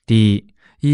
第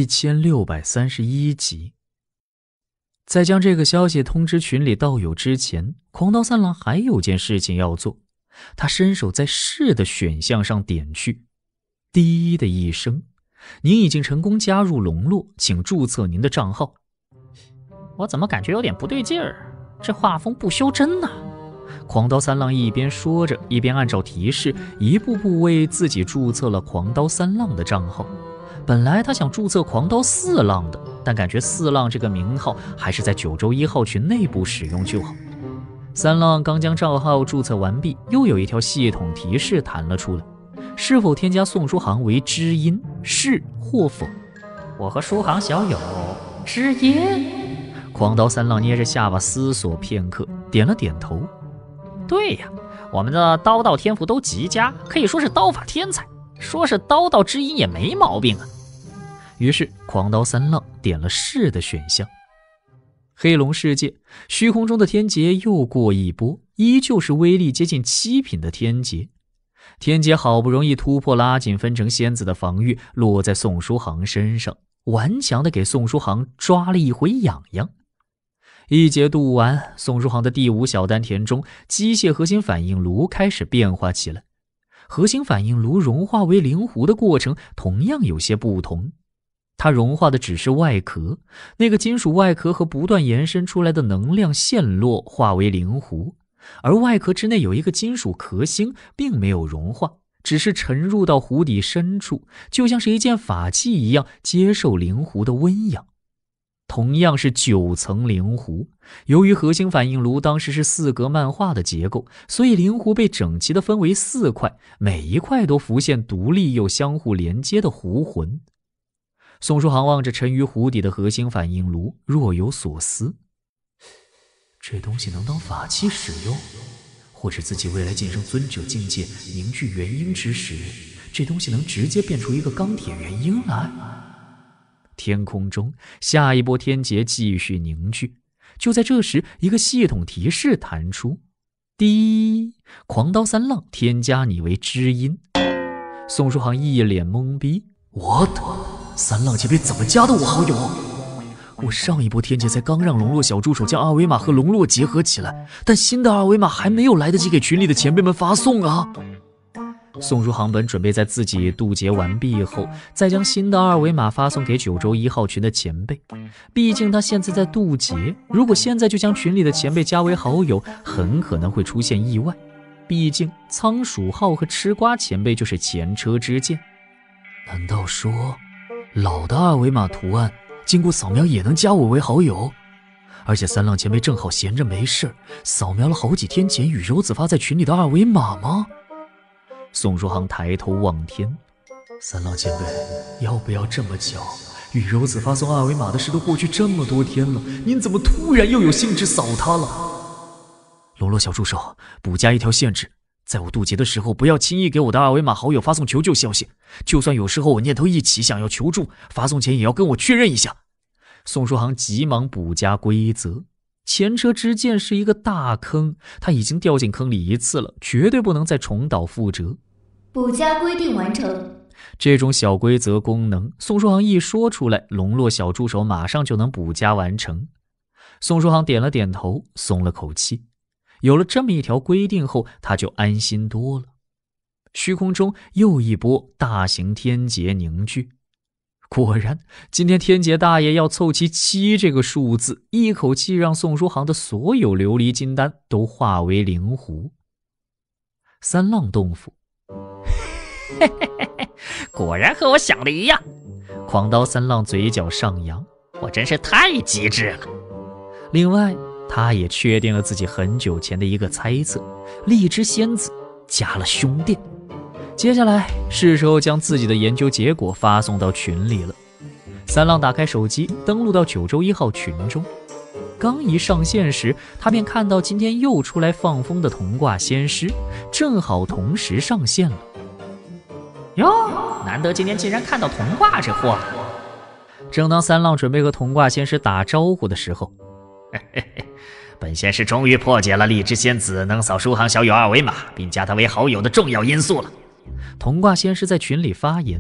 1631集。在将这个消息通知群里道友之前，狂刀三郎还有件事情要做。他伸手在是的选项上点去，滴的一声，您已经成功加入龙络，请注册您的账号。 我怎么感觉有点不对劲儿？这画风不修真啊！ 狂刀三郎一边说着，一边按照提示一步步为自己注册了狂刀三浪的账号。本来他想注册狂刀四浪的，但感觉四浪这个名号还是在九州1号群内部使用就好。三浪刚将账号注册完毕，又有一条系统提示弹了出来，是否添加宋书航为知音，是或否？ 我和书航小友知音。 狂刀三浪捏着下巴思索片刻，点了点头。 对呀，我们的刀道天赋都极佳，可以说是刀法天才，说是刀道知音也没毛病啊。 于是狂刀三浪点了是的选项。黑龙世界虚空中的天劫又过一波，依旧是威力接近7品的天劫。天劫好不容易突破拉紧分成仙子的防御，落在宋书航身上，顽强地给宋书航抓了一回痒痒。一劫渡完，宋书航的第5小丹田中机械核心反应炉开始变化起来。核心反应炉融化为灵狐的过程同样有些不同，它融化的只是外壳，那个金属外壳和不断延伸出来的能量线络化为灵狐，而外壳之内有一个金属壳芯并没有融化，只是沉入到湖底深处，就像是一件法器一样接受灵狐的温养。同样是9层灵狐，由于核心反应炉当时是4格漫画的结构，所以灵狐被整齐地分为4块，每一块都浮现独立又相互连接的狐魂。宋书航望着沉于湖底的核心反应炉，若有所思。这东西能当法器使用，或者自己未来晋升尊者境界凝聚元婴之时，这东西能直接变出一个钢铁元婴来。天空中下一波天劫继续凝聚，就在这时，一个系统提示弹出：滴，狂刀三浪添加你为知音。宋书航一脸懵逼，我的三浪前辈怎么加的我好友？我上一波天劫才刚让龙络小助手将二维码和龙络结合起来，但新的二维码还没有来得及给群里的前辈们发送啊。宋书航本准备在自己渡劫完毕后，再将新的二维码发送给九州1号群的前辈。毕竟他现在在渡劫，如果现在就将群里的前辈加为好友，很可能会出现意外。毕竟仓鼠号和吃瓜前辈就是前车之鉴。难道说，老的二维码图案经过扫描也能加我为好友？而且三浪前辈正好闲着没事，扫描了好几天前与柔子发在群里的二维码吗？宋书航抬头望天，三浪前辈，要不要这么讲？与柔子发送二维码的事都过去这么多天了，您怎么突然又有兴致扫他了？龙络小助手，补加一条限制，在我渡劫的时候，不要轻易给我的二维码好友发送求救消息，就算有时候我念头一起想要求助，发送前也要跟我确认一下。宋书航急忙补加规则。前车之鉴是一个大坑，他已经掉进坑里一次了，绝对不能再重蹈覆辙。 补加规定完成。 这种小规则功能，宋书航一说出来，龙络小助手马上就能补加完成。宋书航点了点头，松了口气。有了这么一条规定后，他就安心多了。虚空中又一波大型天劫凝聚。果然，今天天劫大爷要凑齐7这个数字，一口气让宋书航的所有琉璃金丹都化为灵狐。三浪洞府， 嘿嘿嘿嘿，果然和我想的一样。 狂刀三浪嘴角上扬， 我真是太机智了。 另外，他也确定了自己很久前的一个猜测：荔枝仙子加了凶电。接下来是时候将自己的研究结果发送到群里了。三浪打开手机，登录到九州1号群中。刚一上线时，他便看到今天又出来放风的铜挂仙师，正好同时上线了。 哟，难得今天竟然看到铜挂这货。 正当三浪准备和铜挂仙师打招呼的时候， 嘿嘿嘿，本仙师终于破解了荔枝仙子能扫书航小友二维码并加他为好友的重要因素了。 铜挂仙师在群里发言：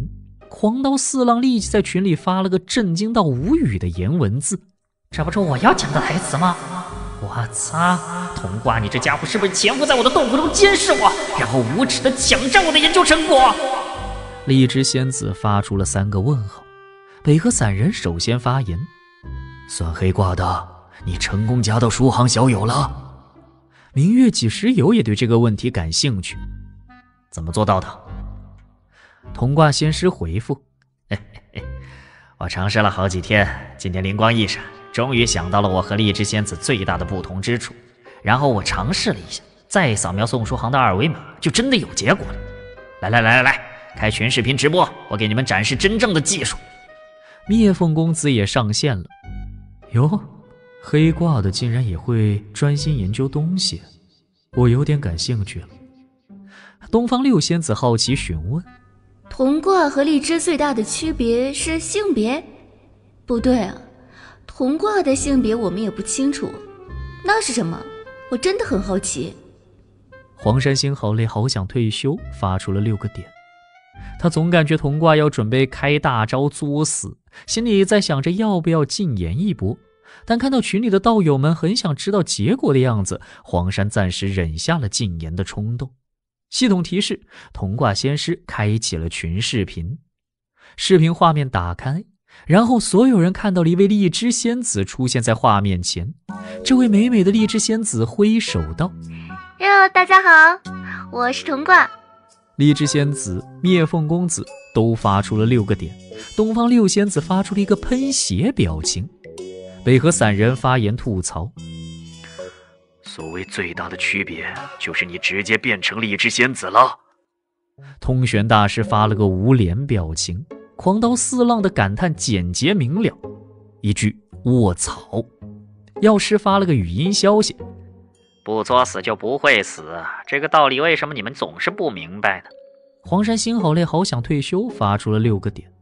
狂刀四浪立即在群里发了个震惊到无语的颜文字： 这不是我要讲的台词吗？我操！童挂，你这家伙是不是潜伏在我的洞窟中监视我，然后无耻地抢占我的研究成果？ 荔枝仙子发出了3个问号。北河散人首先发言：算黑卦的，你成功加到书行小友了。明月几时有也对这个问题感兴趣。 怎么做到的？ 童卦仙师回复： 我尝试了好几天，今天灵光一闪，终于想到了我和荔枝仙子最大的不同之处。然后我尝试了一下，再扫描宋书行的2维码，就真的有结果了。来，开全视频直播，我给你们展示真正的技术。 灭凤公子也上线了。哟，黑卦的竟然也会专心研究东西，我有点感兴趣了。东方六仙子好奇询问： 童卦和荔枝最大的区别是性别？不对啊，童卦的性别我们也不清楚，那是什么？我真的很好奇。 黄山星好累，好想退休，发出了6个点。他总感觉童卦要准备开大招作死，心里在想着要不要禁言一波，但看到群里的道友们很想知道结果的样子，黄山暂时忍下了禁言的冲动。系统提示：童卦仙师开启了群视频。视频画面打开，然后所有人看到了一位荔枝仙子出现在画面前。这位美美的荔枝仙子挥手道： 哟，大家好，我是童卦。 荔枝仙子、灭凤公子都发出了6个点，东方六仙子发出了一个喷血表情。北河散人发言吐槽：所谓最大的区别，就是你直接变成荔枝仙子了。通玄大师发了个无脸表情。狂刀四浪的感叹简洁明了，一句卧槽。药师发了个语音消息： 不作死就不会死，这个道理为什么你们总是不明白呢？ 黄山心好累，好想退休，发出了6个点。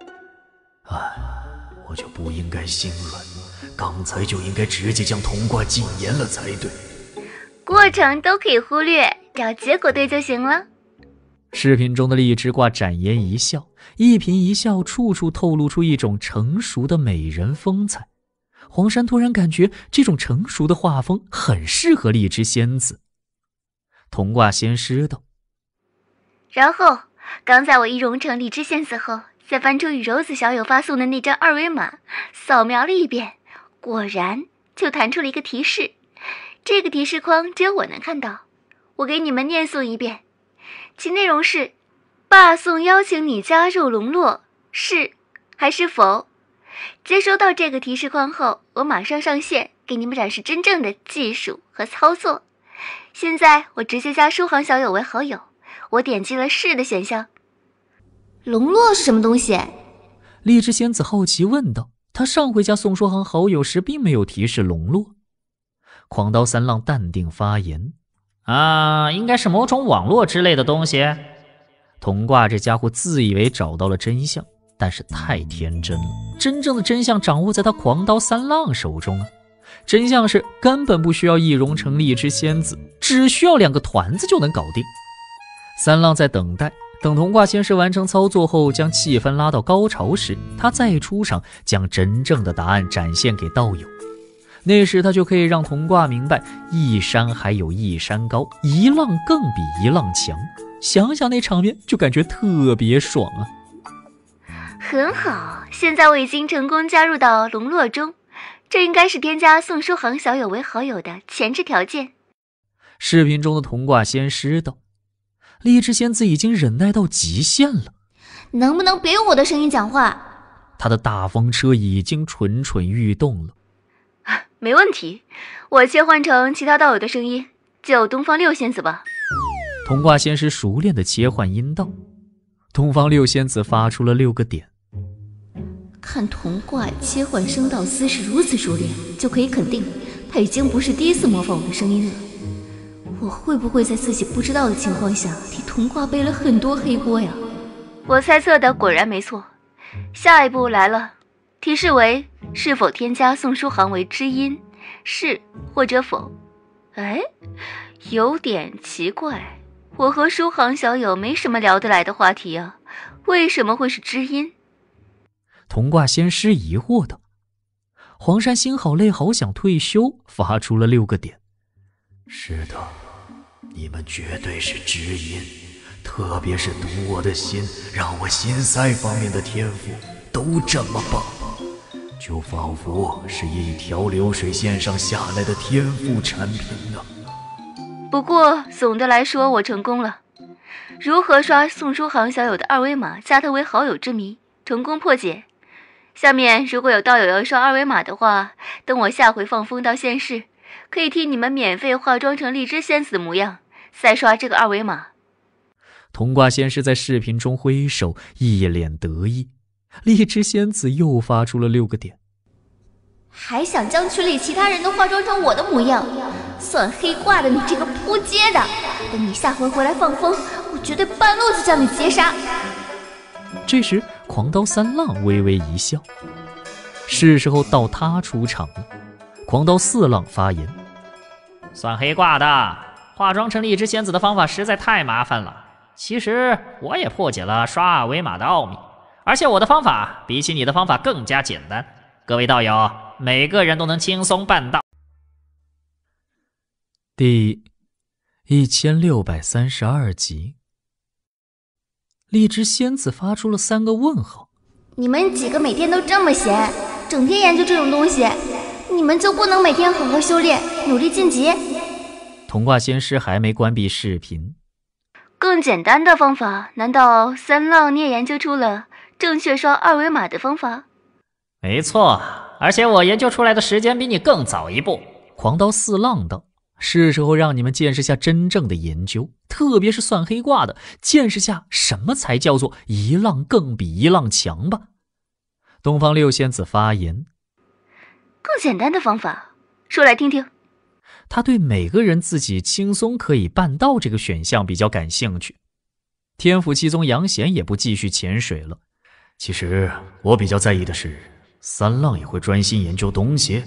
我就不应该心软，刚才就应该直接将童卦禁言了才对。 过程都可以忽略，只要结果对就行了。 视频中的荔枝卦展颜一笑，一颦一笑处处透露出一种成熟的美人风采。黄山突然感觉这种成熟的画风很适合荔枝仙子。童卦仙师道： 然后刚在我一融成荔枝仙子后，再翻出与柔子小友发送的那张2维码，扫描了一遍，果然就弹出了一个提示。这个提示框只有我能看到，我给你们念诵一遍，其内容是：霸宋邀请你加入龙络，是还是否？接收到这个提示框后，我马上上线给你们展示真正的技术和操作。现在我直接加书行小友为好友，我点击了是的选项。龙络是什么东西？ 荔枝仙子好奇问道。他上回加宋书行好友时并没有提示龙络。狂刀三浪淡定发言： 应该是某种网络之类的东西。 童卦这家伙自以为找到了真相，但是太天真了，真正的真相掌握在他狂刀三浪手中啊！真相是根本不需要易容成荔枝仙子，只需要2个团子就能搞定。三浪在等待，等童卦仙师完成操作后，将气氛拉到高潮时，他再出场，将真正的答案展现给道友。那时他就可以让童卦明白，一山还有一山高，一浪更比一浪强。想想那场面就感觉特别爽啊！ 很好，现在我已经成功加入到龙络中，这应该是添加宋书行小友为好友的前置条件。 视频中的童卦仙师道：荔枝仙子已经忍耐到极限了， 能不能别用我的声音讲话？ 他的大风车已经蠢蠢欲动了。 没问题，我切换成其他道友的声音，就东方六仙子吧。 童卦仙师熟练地切换音道。东方六仙子发出了6个点。 看童卦切换声道姿势如此熟练，就可以肯定他已经不是第一次模仿我的声音了。我会不会在自己不知道的情况下替童卦背了很多黑锅呀？我猜测的果然没错。下一步来了，提示为是否添加宋书行为知音，是或者否。有点奇怪，我和书行小友没什么聊得来的话题啊， 为什么会是知音？ 童卦仙师疑惑道。黄山心好累，好想退休，发出了6个点。 是的，你们绝对是知音，特别是读我的心，让我心塞方面的天赋都这么棒，就仿佛是一条流水线上下来的天赋产品呢。 不过总的来说，我成功了。如何刷宋书航小友的2维码，加他为好友之谜，成功破解。下面如果有道友要刷2维码的话，等我下回放风到现世，可以替你们免费化妆成荔枝仙子的模样，再刷这个2维码。 童卦仙师在视频中挥手，一脸得意。荔枝仙子又发出了6个点。 还想将群里其他人都化妆成我的模样，算黑卦的你这个扑街的！等你下回回来放风，我绝对半路子将你截杀。 这时狂刀三浪微微一笑，是时候到他出场了。狂刀四浪发言： 算黑卦的，化妆成荔枝仙子的方法实在太麻烦了。其实我也破解了刷2维码的奥秘，而且我的方法比起你的方法更加简单。各位道友，每个人都能轻松办到。 第1632集，荔枝仙子发出了3个问号。 你们几个每天都这么闲，整天研究这种东西，你们就不能每天好好修炼，努力晋级？ 童卦仙师还没关闭视频。 更简单的方法，难道三浪你也研究出了正确刷2维码的方法？ 没错，而且我研究出来的时间比你更早一步。 狂刀四浪道：是时候让你们见识下真正的研究，特别是算黑卦的，见识下什么才叫做一浪更比一浪强吧。东方六仙子发言： 更简单的方法，说来听听。 他对每个人自己轻松可以办到这个选项比较感兴趣。天府七宗杨贤也不继续潜水了。 其实我比较在意的是，三浪也会专心研究东西。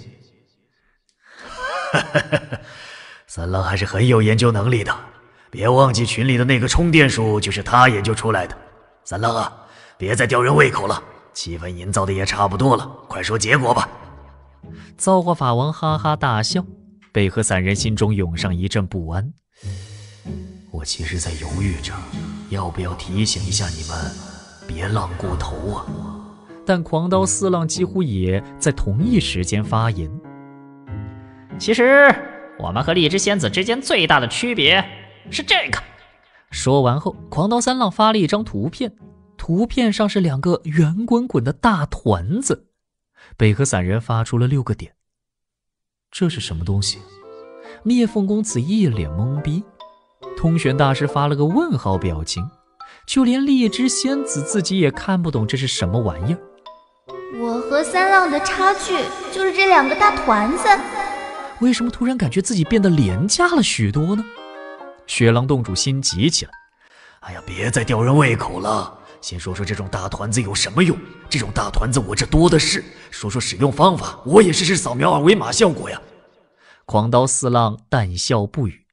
三浪还是很有研究能力的，别忘记群里的那个充电术就是他研究出来的。三浪啊，别再吊人胃口了，气氛营造的也差不多了，快说结果吧。 造化法王哈哈大笑，贝壳散人心中涌上一阵不安。 我其实在犹豫着，要不要提醒一下你们，别浪过头啊。 但狂刀四浪几乎也在同一时间发言。 其实我们和荔枝仙子之间最大的区别是这个。 说完后，狂刀三浪发了一张图片，图片上是2个圆滚滚的大团子。贝壳散人发出了6个点。这是什么东西？灭凤公子一脸懵逼，通玄大师发了个问号表情，就连荔枝仙子自己也看不懂这是什么玩意儿。 我和三浪的差距就是这2个大团子。 为什么突然感觉自己变得廉价了许多呢？雪狼洞主心急起来。 哎呀，别再吊人胃口了，先说说这种大团子有什么用？这种大团子我这多的是，说说使用方法，我也试试扫描2维码效果呀。 狂刀四浪淡笑不语。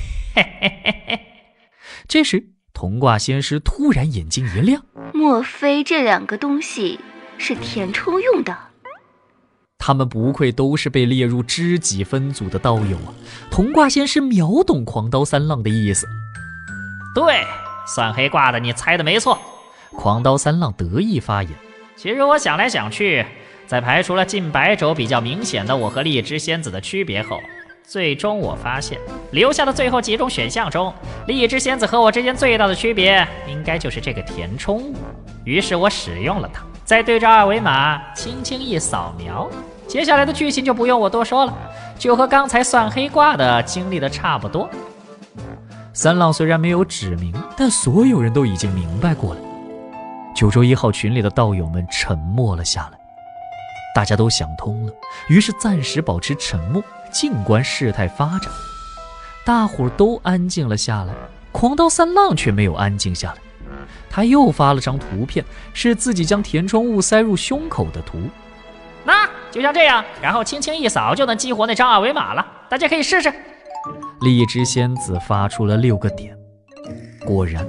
这时童卦仙师突然眼睛一亮， 莫非这2个东西是填充用的？ 他们不愧都是被列入知己分组的道友啊！童卦仙师秒懂狂刀三浪的意思。 对，算黑卦的你猜的没错。 狂刀三浪得意发言。 其实我想来想去，在排除了近100轴比较明显的我和荔枝仙子的区别后，最终我发现留下的最后几种选项中，荔枝仙子和我之间最大的区别应该就是这个填充物。于是我使用了它，再对着2维码轻轻一扫描，接下来的剧情就不用我多说了，就和刚才算黑卦的经历的差不多。 三浪虽然没有指明，但所有人都已经明白过了。9州1号群里的道友们沉默了下来，大家都想通了，于是暂时保持沉默，静观事态发展。大伙儿都安静了下来，狂刀三浪却没有安静下来。他又发了张图片，是自己将填充物塞入胸口的图。 那就像这样，然后轻轻一扫就能激活那张2维码了，大家可以试试。 荔枝仙子发出了6个点。果然，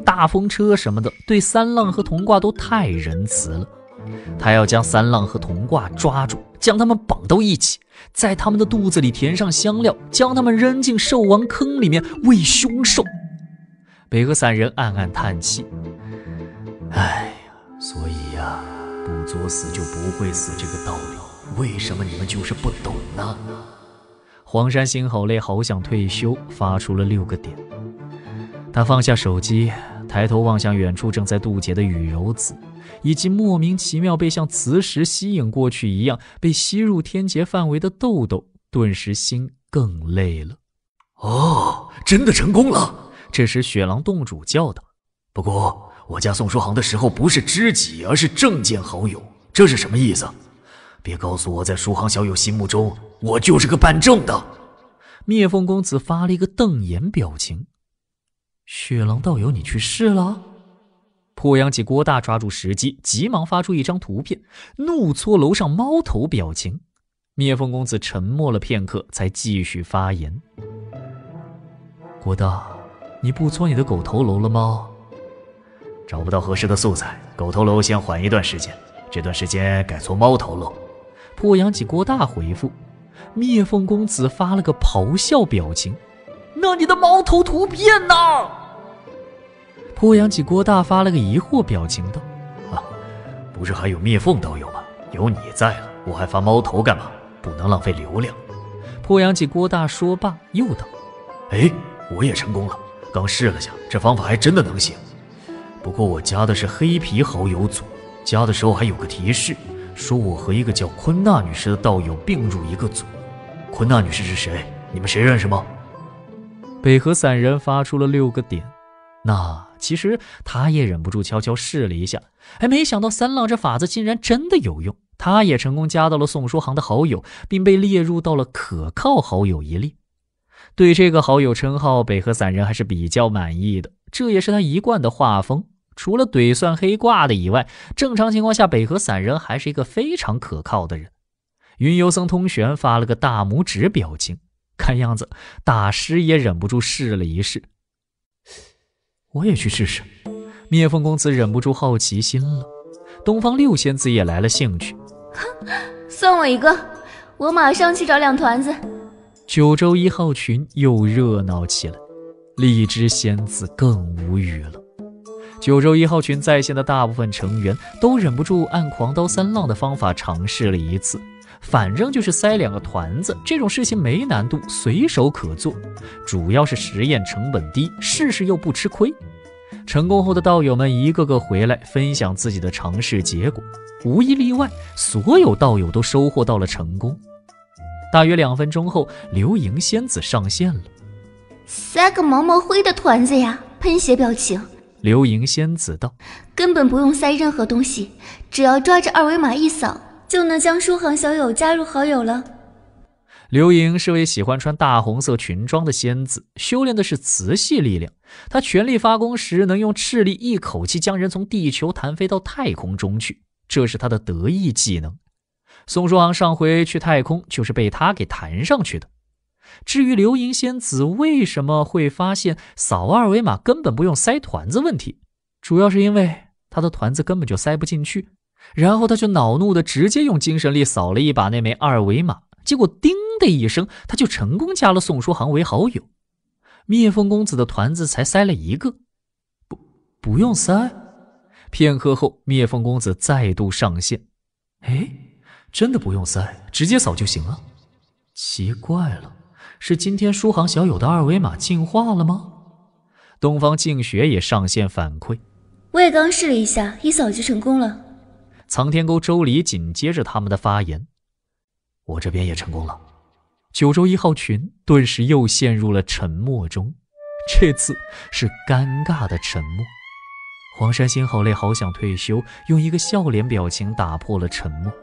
大风车什么的，对三浪和童挂都太仁慈了。他要将三浪和童挂抓住，将他们绑到一起，在他们的肚子里填上香料，将他们扔进兽王坑里面喂凶兽。北河散人暗暗叹气， 哎呀，所以呀，不作死就不会死这个道理，为什么你们就是不懂呢？ 黄山心好累，好想退休，发出了6个点。他放下手机，抬头望向远处正在渡劫的雨柔子，以及莫名其妙被像磁石吸引过去一样被吸入天劫范围的豆豆，顿时心更累了。 哦，真的成功了！ 这时雪狼洞主叫道： 不过我加宋书航的时候不是知己，而是正见好友，这是什么意思？别告诉我在书航小友心目中我就是个办正的。 灭凤公子发了一个瞪眼表情。雪狼道友，你去试了？破阳戟郭大抓住时机，急忙发出一张图片，怒搓楼上猫头表情。灭凤公子沉默了片刻，才继续发言。郭大，你不搓你的狗头楼了吗？ 找不到合适的素材，狗头楼先缓一段时间，这段时间改搓猫头楼。 破阳戟郭大回复。灭凤公子发了个咆哮表情。那你的猫头图片呢？破阳戟郭大发了个疑惑表情道： 不是还有灭凤道友吗？有你在了，我还发猫头干嘛？不能浪费流量。 破阳戟郭大说罢又道： 我也成功了，刚试了下，这方法还真的能行。不过我加的是黑皮好友组，加的时候还有个提示，说我和一个叫昆娜女士的道友并入一个组。昆娜女士是谁？你们谁认识吗？ 北河散人发出了6个点。那其实他也忍不住悄悄试了一下，没想到三浪这法子竟然真的有用，他也成功加到了宋书航的好友，并被列入到了可靠好友一列。对这个好友称号，北河散人还是比较满意的，这也是他一贯的画风。除了怼算黑卦的以外，正常情况下北河散人还是一个非常可靠的人。云游僧通玄发了个大拇指表情，看样子大师也忍不住试了一试。我也去试试。灭凤公子忍不住好奇心了。东方六仙子也来了兴趣。 算我一个，我马上去找2团子。 九州1号群又热闹起来，荔枝仙子更无语了。九州1号群在线的大部分成员都忍不住按狂刀三浪的方法尝试了一次，反正就是塞2个团子，这种事情没难度，随手可做，主要是实验成本低，试试又不吃亏。成功后的道友们一个个回来分享自己的尝试结果，无一例外，所有道友都收获到了成功。大约2分钟后，流萤仙子上线了。 塞个毛毛灰的团子呀，喷血表情。 流萤仙子道： 根本不用塞任何东西，只要抓着2维码一扫，就能将书航小友加入好友了。 流萤是位喜欢穿大红色裙装的仙子，修炼的是磁系力量。她全力发功时，能用斥力一口气将人从地球弹飞到太空中去，这是她的得意技能。宋书航上回去太空就是被她给弹上去的。至于流萤仙子为什么会发现扫2维码根本不用塞团子问题，主要是因为她的团子根本就塞不进去，然后她就恼怒的直接用精神力扫了一把那枚2维码，结果叮的一声，他就成功加了宋书航为好友。灭凤公子的团子才塞了1个，不用塞。片刻后，灭凤公子再度上线。真的不用塞，直接扫就行了。奇怪了，是今天书航小友的2维码进化了吗？东方静雪也上线反馈。 我也刚试了一下，一扫就成功了。 苍天沟周礼紧接着他们的发言。 我这边也成功了。 九州1号群顿时又陷入了沉默中，这次是尴尬的沉默。黄山心好累，好想退休，用一个笑脸表情打破了沉默。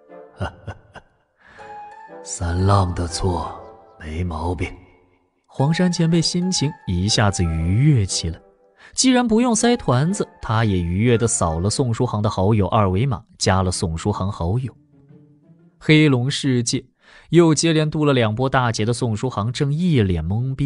三浪的错，没毛病。 黄山前辈心情一下子愉悦起来，既然不用塞团子，他也愉悦地扫了宋书航的好友2维码，加了宋书航好友。黑龙世界又接连渡了2波大劫的宋书航正一脸懵逼，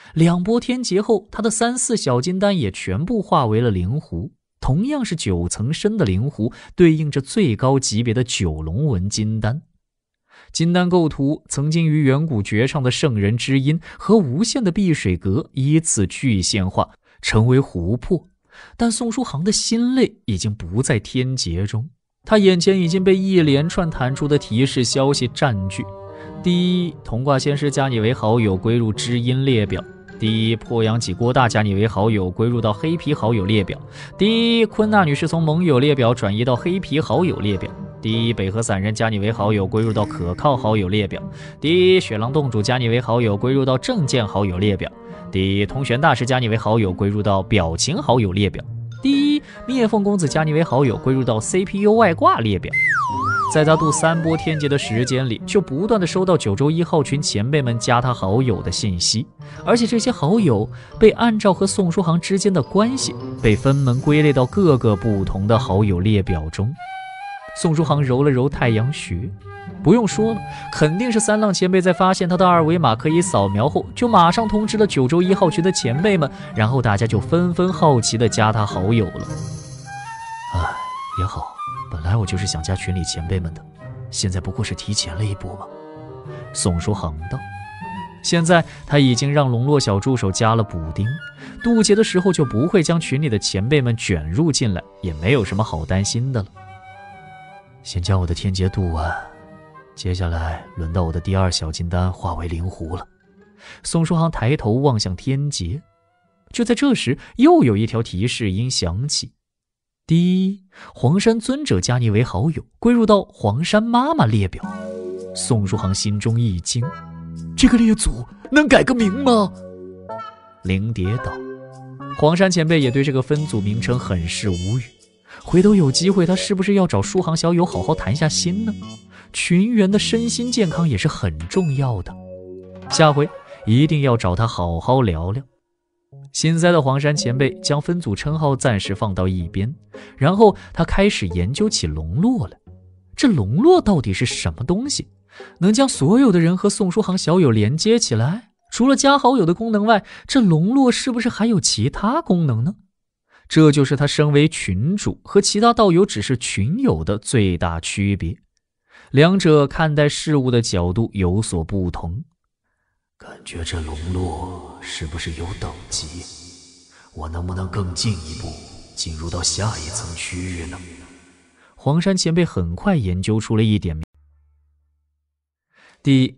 2波天劫后，他的3、4小金丹也全部化为了灵狐，同样是9层深的灵狐，对应着最高级别的9龙纹金丹。金丹构图曾经与远古绝唱的圣人之音和无限的碧水阁依次具现化，成为湖泊。但宋书航的心类已经不在天劫中，他眼前已经被一连串弹出的提示消息占据。第一，铜卦仙师加你为好友，归入知音列表。第一，破阳戟郭大加你为好友，归入到黑皮好友列表。第一，昆娜女士从盟友列表转移到黑皮好友列表。第一，北河散人加你为好友，归入到可靠好友列表。第一，雪狼洞主加你为好友，归入到正见好友列表。第一，通玄大师加你为好友，归入到表情好友列表。第一，灭凤公子加你为好友，归入到 CPU 外挂列表。在他度3波天劫的时间里，就不断的收到九州1号群前辈们加他好友的信息，而且这些好友被按照和宋书航之间的关系，被分门归类到各个不同的好友列表中。宋书航揉了揉太阳穴，不用说了，肯定是三浪前辈在发现他的二维码可以扫描后，就马上通知了九州1号群的前辈们，然后大家就纷纷好奇的加他好友了。也好，本来我就是想加群里前辈们的，现在不过是提前了一步嘛。宋书航道。现在他已经让龙络小助手加了补丁，渡劫的时候就不会将群里的前辈们卷入进来，也没有什么好担心的了。先将我的天劫渡完，接下来轮到我的第2小金丹化为灵狐了。宋书航抬头望向天劫，就在这时，又有一条提示音响起。第一，黄山尊者加你为好友，归入到黄山妈妈列表。宋书航心中一惊，这个列祖能改个名吗？灵蝶道，黄山前辈也对这个分组名称很是无语，回头有机会他是不是要找书航小友好好谈下心呢？群员的身心健康也是很重要的，下回一定要找他好好聊聊。心塞的黄山前辈将分组称号暂时放到一边，然后他开始研究起龙络了。这龙络到底是什么东西？能将所有的人和宋书航小友连接起来？除了加好友的功能外，这龙络是不是还有其他功能呢？这就是他身为群主和其他道友只是群友的最大区别，两者看待事物的角度有所不同。 感觉这龙络是不是有等级？我能不能更进一步进入到下一层区域呢？ 黄山前辈很快研究出了一点。第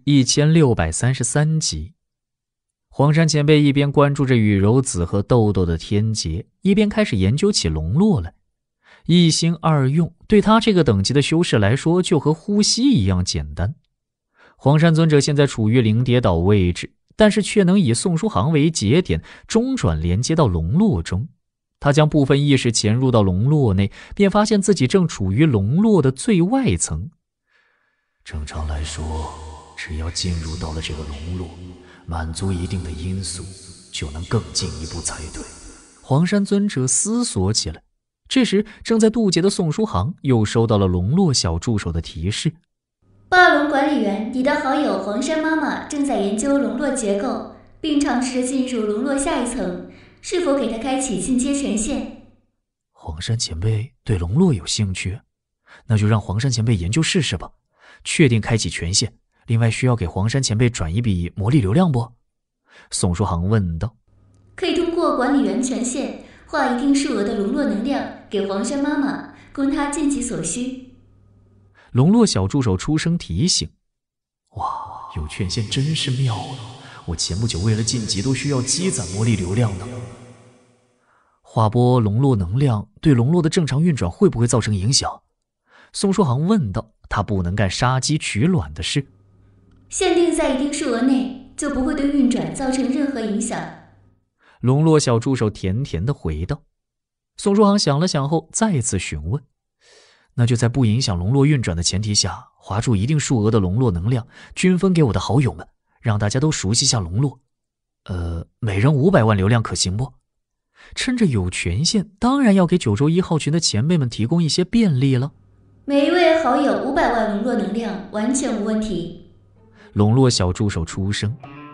1633集，黄山前辈一边关注着雨柔子和豆豆的天劫，一边开始研究起龙络来。一心二用，对他这个等级的修士来说，就和呼吸一样简单。黄山尊者现在处于灵蝶岛位置，但是却能以宋书航为节点，中转连接到龙络中。他将部分意识潜入到龙络内，便发现自己正处于龙络的最外层。 正常来说，只要进入到了这个龙络，满足一定的因素，就能更进一步才对。 黄山尊者思索起来。这时正在渡劫的宋书航又收到了龙络小助手的提示。 霸龙管理员，你的好友黄山妈妈正在研究龙络结构，并尝试着进入龙络下一层，是否给她开启进阶权限？ 黄山前辈对龙络有兴趣，那就让黄山前辈研究试试吧。确定开启权限，另外需要给黄山前辈转一笔魔力流量不？宋书航问道。 可以通过管理员权限划一定数额的龙络能量给黄山妈妈，供她尽其所需。 龙络小助手出声提醒。 哇，有权限真是妙啊！我前不久为了晋级都需要积攒魔力流量呢。 划拨龙络能量对龙络的正常运转会不会造成影响？宋书航问道。他不能干杀鸡取卵的事。 限定在一定数额内，就不会对运转造成任何影响。 龙络小助手甜甜地回道。宋书航想了想后再次询问。那就在不影响龙络运转的前提下，划出一定数额的龙络能量，均分给我的好友们，让大家都熟悉下龙络。每人500万流量可行不？趁着有权限，当然要给九州1号群的前辈们提供一些便利了。 每一位好友500万龙络能量，完全无问题。 龙络小助手出声。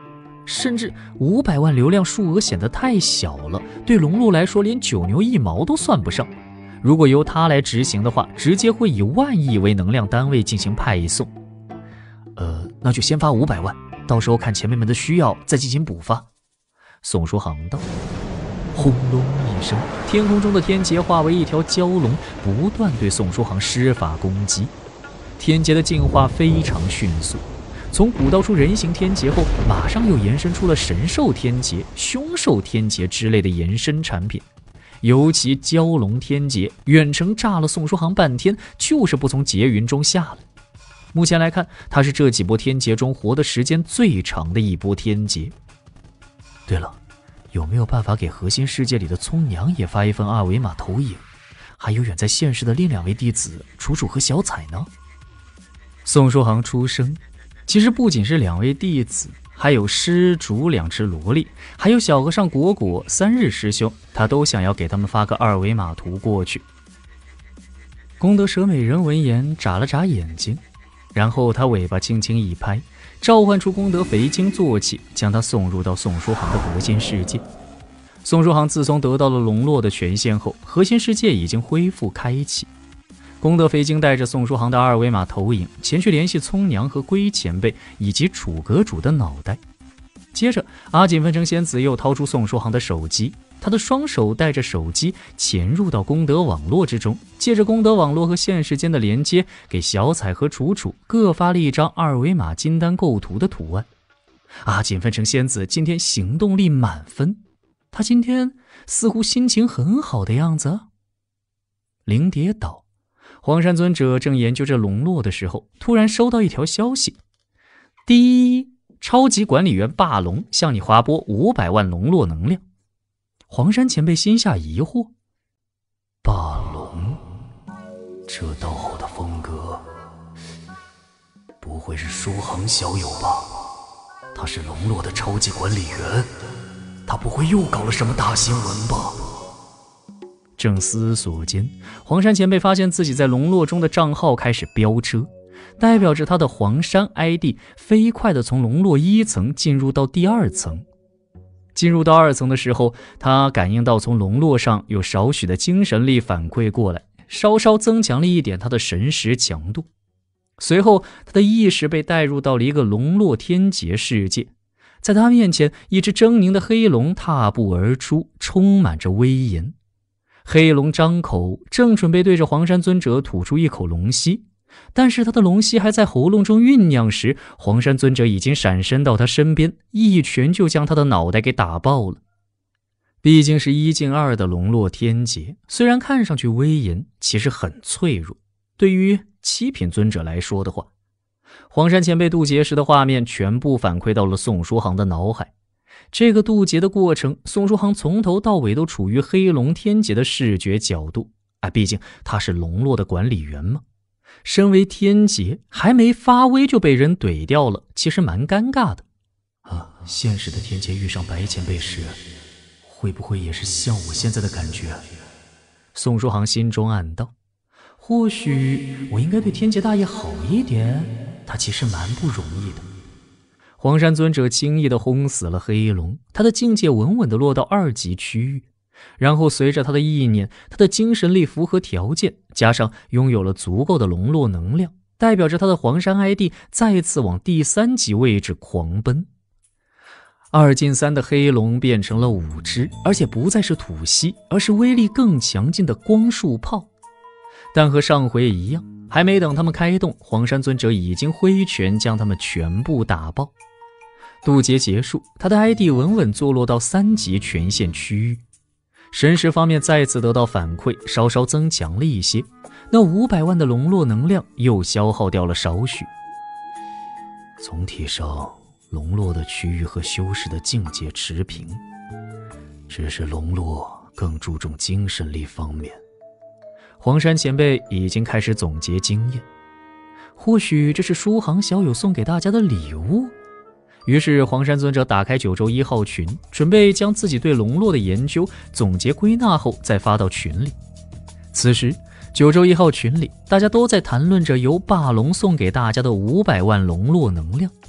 甚至500万流量数额显得太小了，对龙络来说连9牛1毛都算不上。如果由他来执行的话，直接会以万亿为能量单位进行派送。那就先发500万，到时候看前辈们的需要再进行补发。宋书航道。轰隆一声，天空中的天劫化为一条蛟龙，不断对宋书航施法攻击。天劫的进化非常迅速，从古道出人形天劫后，马上又延伸出了神兽天劫、凶兽天劫之类的延伸产品。尤其蛟龙天劫远程炸了宋书航半天，就是不从劫云中下来。目前来看，他是这几波天劫中活的时间最长的一波天劫。对了，有没有办法给核心世界里的葱娘也发一份二维码投影？还有远在现世的另2位弟子楚楚和小彩呢？宋书航出声，其实不仅是2位弟子，还有施主2只萝莉，还有小和尚果果、3日师兄，他都想要给他们发个二维码图过去。功德蛇美人闻言眨了眨眼睛，然后他尾巴轻轻一拍，召唤出功德肥精坐骑，将他送入到宋书航的核心世界。宋书航自从得到了龙络的权限后，核心世界已经恢复开启。功德肥精带着宋书航的二维码投影前去联系葱娘和龟前辈以及楚阁主的脑袋。接着阿锦分成仙子又掏出宋书航的手机，他的双手带着手机潜入到功德网络之中，借着功德网络和现实间的连接，给小彩和楚楚各发了一张二维码金丹构图的图案。阿锦分成仙子今天行动力满分，他今天似乎心情很好的样子。灵蝶岛，黄山尊者正研究着龙络的时候，突然收到一条消息：第一，超级管理员霸龙向你划拨500万龙络能量。黄山前辈心下疑惑， 霸龙，这道后的风格，不会是书航小友吧？他是龙络的超级管理员，他不会又搞了什么大新闻吧？ 正思索间，黄山前辈发现自己在龙络中的账号开始飙车，代表着他的黄山 ID 飞快地从龙络1层进入到第2层。进入到2层的时候，他感应到从龙络上有少许的精神力反馈过来，稍稍增强了一点他的神识强度。随后他的意识被带入到了一个龙络天劫世界，在他面前，一只狰狞的黑龙踏步而出，充满着威严。黑龙张口，正准备对着黄山尊者吐出一口龙息，但是他的龙息还在喉咙中酝酿时，黄山尊者已经闪身到他身边，一拳就将他的脑袋给打爆了。毕竟是1进2的龙络天劫，虽然看上去威严，其实很脆弱。对于7品尊者来说的话，黄山前辈渡劫时的画面全部反馈到了宋书航的脑海。这个渡劫的过程，宋书航从头到尾都处于黑龙天劫的视觉角度。毕竟他是龙络的管理员嘛。身为天劫，还没发威就被人怼掉了，其实蛮尴尬的。 现实的天劫遇上白前辈时，会不会也是像我现在的感觉？ 宋书航心中暗道，或许我应该对天劫大爷好一点，他其实蛮不容易的。黄山尊者轻易地轰死了黑龙，他的境界稳稳地落到2级区域。然后随着他的意念，他的精神力符合条件，加上拥有了足够的龙络能量，代表着他的黄山 ID 再次往第3级位置狂奔。2进3的黑龙变成了5只，而且不再是土蜥，而是威力更强劲的光束炮。但和上回一样，还没等他们开动，黄山尊者已经挥拳将他们全部打爆。渡劫结束，他的 ID 稳稳坐落到3级权限区域。神识方面再次得到反馈，稍稍增强了一些，那500万的龙络能量又消耗掉了少许。 总体上，龙络的区域和修士的境界持平，只是龙络更注重精神力方面。 黄山前辈已经开始总结经验，或许这是书航小友送给大家的礼物。于是黄山尊者打开九州1号群，准备将自己对龙络的研究总结归纳后再发到群里。此时九州1号群里，大家都在谈论着由霸龙送给大家的500万龙络能量。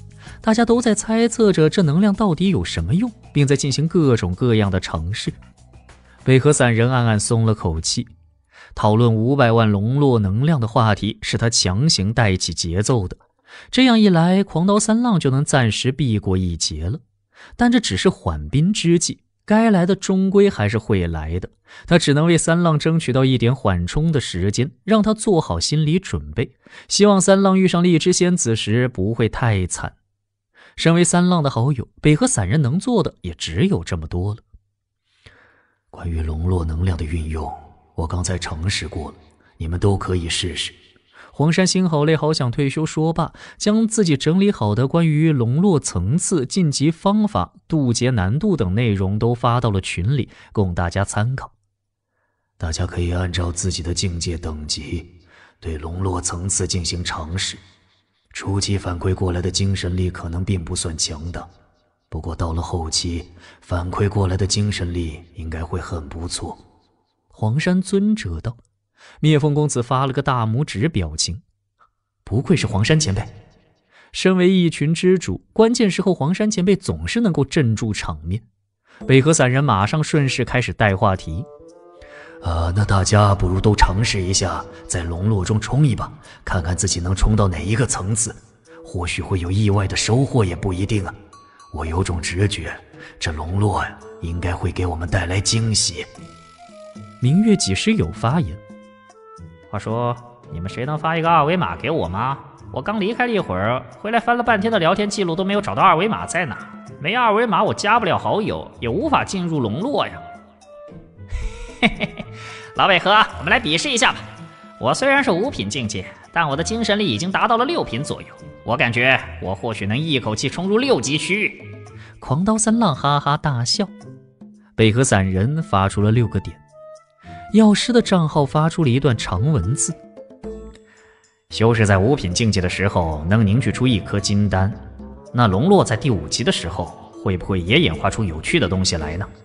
大家都在猜测着这能量到底有什么用，并在进行各种各样的尝试。北河散人暗暗松了口气，讨论500万龙络能量的话题是他强行带起节奏的，这样一来，狂刀三浪就能暂时避过一劫了。但这只是缓兵之计，该来的终归还是会来的，他只能为三浪争取到一点缓冲的时间，让他做好心理准备，希望三浪遇上荔枝仙子时不会太惨。身为三浪的好友，北河散人能做的也只有这么多了。 关于龙络能量的运用，我刚才尝试过了，你们都可以试试。 黄山心好累，好想退休。说罢，将自己整理好的关于龙络层次、晋级方法、渡劫难度等内容都发到了群里，供大家参考。 大家可以按照自己的境界等级，对龙络层次进行尝试。初期反馈过来的精神力可能并不算强大，不过到了后期，反馈过来的精神力应该会很不错。 黄山尊者道。灭风公子发了个大拇指表情， 不愧是黄山前辈。 身为一群之主，关键时候黄山前辈总是能够镇住场面。北河散人马上顺势开始带话题。 那大家不如都尝试一下，在龙络中冲一把，看看自己能冲到哪一个层次，或许会有意外的收获也不一定啊。我有种直觉，这龙络呀，应该会给我们带来惊喜。 明月几时有发言。 话说，你们谁能发一个二维码给我吗？我刚离开了一会儿，回来翻了半天的聊天记录都没有找到二维码在哪。没二维码我加不了好友，也无法进入龙络呀。嘿嘿嘿，老北河，我们来比试一下吧。我虽然是5品境界，但我的精神力已经达到了6品左右。我感觉我或许能一口气冲入6级区域。 狂刀三浪哈哈大笑。北河散人发出了6个点。药师的账号发出了一段长文字。 修士在5品境界的时候能凝聚出1颗金丹，那龙络在第5级的时候会不会也演化出有趣的东西来呢？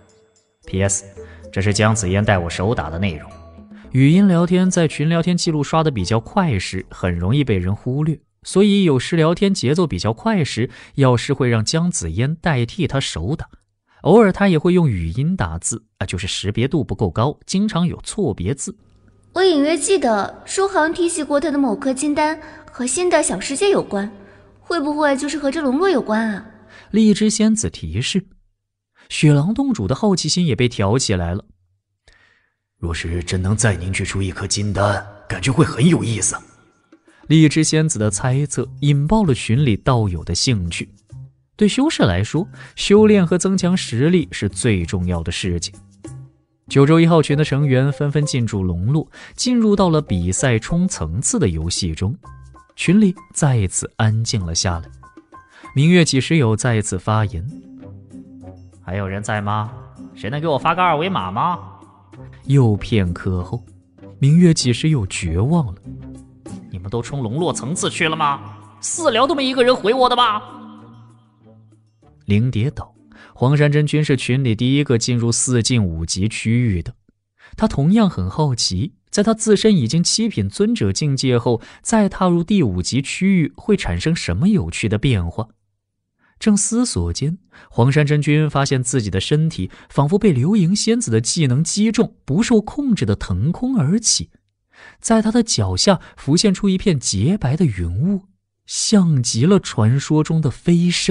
PS 这是姜子嫣带我手打的内容。 语音聊天在群聊天记录刷得比较快时很容易被人忽略，所以有时聊天节奏比较快时，药师会让姜子嫣代替他手打，偶尔他也会用语音打字，就是识别度不够高，经常有错别字。 我隐约记得书行提起过他的某颗金丹和新的小世界有关，会不会就是和这龙络有关啊？ 荔枝仙子提示。雪狼洞主的好奇心也被挑起来了。 若是真能再凝聚出1颗金丹，感觉会很有意思。 荔枝仙子的猜测引爆了群里道友的兴趣。对修士来说，修炼和增强实力是最重要的事情。九州1号群的成员纷纷进驻龙络，进入到了比赛冲层次的游戏中。群里再次安静了下来。明月几时有再次发言。 还有人在吗？谁能给我发个2维码吗？ 又片刻后，明月几时有绝望了。 你们都冲龙络层次去了吗？私聊都没一个人回我的吗？ 灵蝶岛，黄山真君是群里第一个进入4进5级区域的。他同样很好奇，在他自身已经7品尊者境界后，再踏入第5级区域会产生什么有趣的变化。正思索间，黄山真君发现自己的身体仿佛被流萤仙子的技能击中，不受控制的腾空而起。在他的脚下浮现出一片洁白的云雾，像极了传说中的飞升。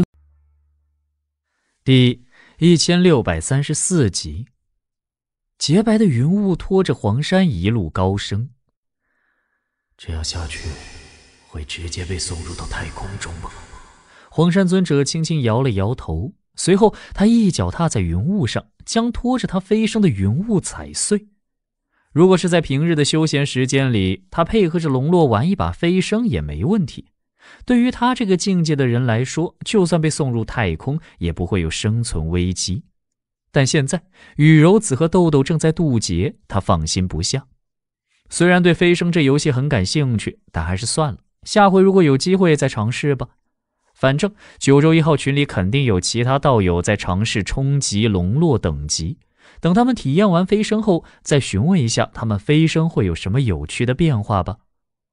第1634集，洁白的云雾拖着黄山一路高升。 这样下去，会直接被送入到太空中吧？ 黄山尊者轻轻摇了摇头，随后他一脚踏在云雾上，将拖着他飞升的云雾踩碎。如果是在平日的休闲时间里，他配合着龙络玩一把飞升也没问题。对于他这个境界的人来说，就算被送入太空也不会有生存危机。但现在雨柔子和豆豆正在渡劫，他放心不下。虽然对飞升这游戏很感兴趣，但还是算了，下回如果有机会再尝试吧。反正九州1号群里肯定有其他道友在尝试冲击龙络等级，等他们体验完飞升后，再询问一下他们飞升会有什么有趣的变化吧。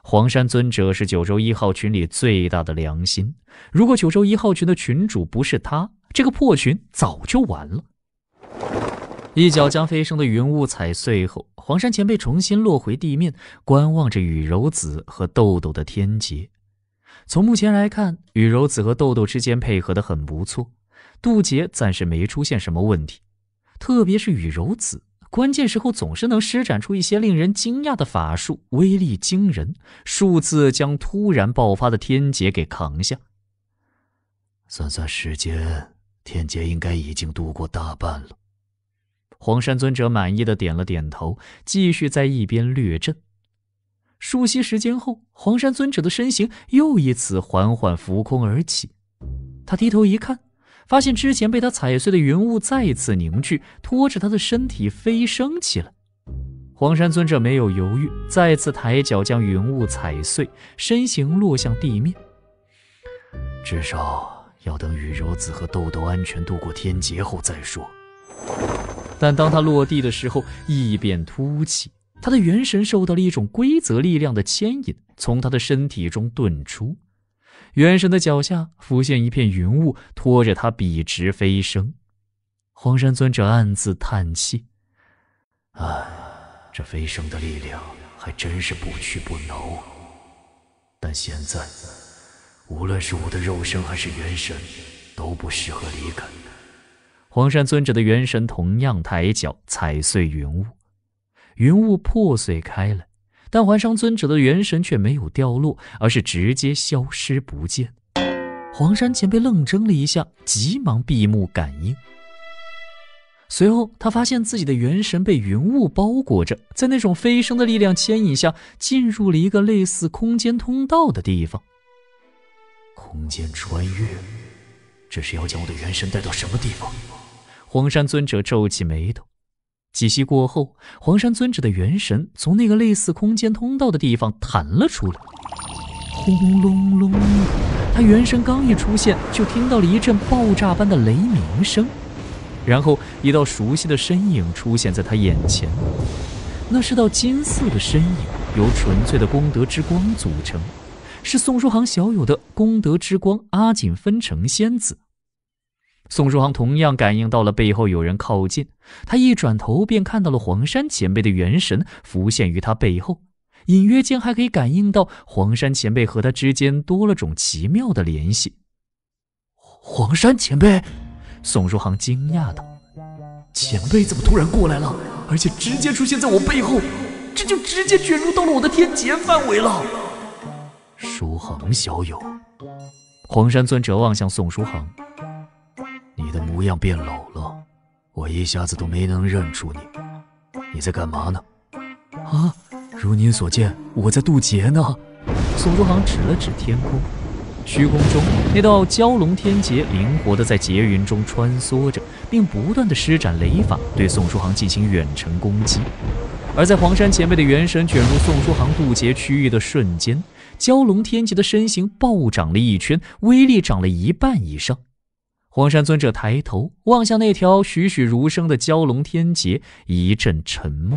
黄山尊者是九州1号群里最大的良心，如果九州1号群的群主不是他，这个破群早就完了。一脚将飞升的云雾踩碎后，黄山前辈重新落回地面，观望着雨柔子和豆豆的天劫。从目前来看，雨柔子和豆豆之间配合得很不错，渡劫暂时没出现什么问题。特别是雨柔子，关键时候总是能施展出一些令人惊讶的法术，威力惊人，数次将突然爆发的天劫给扛下。 算算时间，天劫应该已经度过大半了。 黄山尊者满意的点了点头，继续在一边略阵。数息时间后，黄山尊者的身形又一次缓缓浮空而起。他低头一看，发现之前被他踩碎的云雾再次凝聚，拖着他的身体飞升起来。黄山尊者没有犹豫，再次抬脚将云雾踩碎，身形落向地面。 至少要等雨柔子和豆豆安全度过天劫后再说。 但当他落地的时候，异变突起，他的元神受到了一种规则力量的牵引，从他的身体中遁出。元神的脚下浮现一片云雾，拖着他笔直飞升。黄山尊者暗自叹气： 唉，这飞升的力量还真是不屈不挠。但现在无论是我的肉身还是元神，都不适合离开。 黄山尊者的元神同样抬脚踩碎云雾，云雾破碎开来，但黄山尊者的元神却没有掉落，而是直接消失不见。黄山前辈愣怔了一下，急忙闭目感应。随后他发现自己的元神被云雾包裹着，在那种飞升的力量牵引下，进入了一个类似空间通道的地方。 空间穿越，这是要将我的元神带到什么地方？ 黄山尊者皱起眉头。几息过后，黄山尊者的元神从那个类似空间通道的地方弹了出来。轰隆隆，他元神刚一出现，就听到了一阵爆炸般的雷鸣声，然后一道熟悉的身影出现在他眼前。那是道金色的身影，由纯粹的功德之光组成，是宋书航小友的功德之光阿锦分成仙子。宋书航同样感应到了背后有人靠近，他一转头便看到了黄山前辈的元神浮现于他背后，隐约间还可以感应到黄山前辈和他之间多了种奇妙的联系。 黄山前辈， 宋书航惊讶道： 前辈怎么突然过来了，而且直接出现在我背后，这就直接卷入到了我的天劫范围了。书航小友， 黄山尊者望向宋书航： 你的模样变老了，我一下子都没能认出你。你在干嘛呢？ 啊，如您所见，我在渡劫呢。宋书航指了指天空，虚空中那道蛟龙天劫灵活地在劫云中穿梭着，并不断地施展雷法对宋书航进行远程攻击。而在黄山前辈的元神卷入宋书航渡劫区域的瞬间，蛟龙天劫的身形暴涨了一圈，威力涨了1半以上。黄山尊者抬头望向那条栩栩如生的蛟龙天劫，一阵沉默。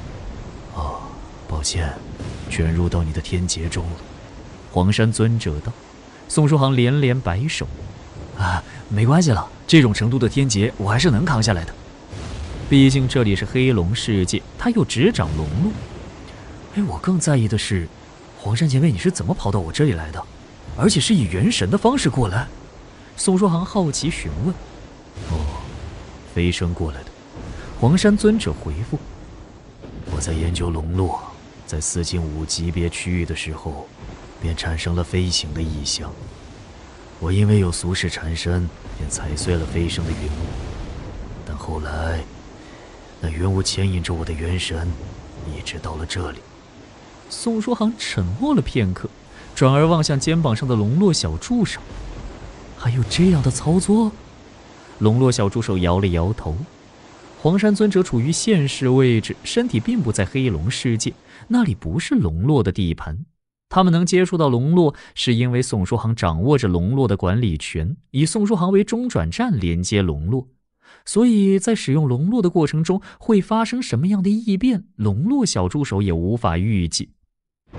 抱歉，卷入到你的天劫中了。 黄山尊者道。宋书航连连摆手：没关系了，这种程度的天劫我还是能扛下来的。毕竟这里是黑龙世界，他又执掌龙路。我更在意的是，黄山前辈你是怎么跑到我这里来的，而且是以元神的方式过来？宋书航好奇询问。 飞升过来的。 黄山尊者回复： 我在研究龙络，在4进5级别区域的时候，便产生了飞行的意象。我因为有俗世缠身，便踩碎了飞升的云雾。但后来，那云雾牵引着我的元神，一直到了这里。 宋书航沉默了片刻，转而望向肩膀上的龙络小助手。还有这样的操作？龙络小助手摇了摇头。黄山尊者处于现世位置，身体并不在黑龙世界，那里不是龙络的地盘。他们能接触到龙络，是因为宋书航掌握着龙络的管理权，以宋书航为中转站连接龙络。所以在使用龙络的过程中会发生什么样的异变，龙络小助手也无法预计。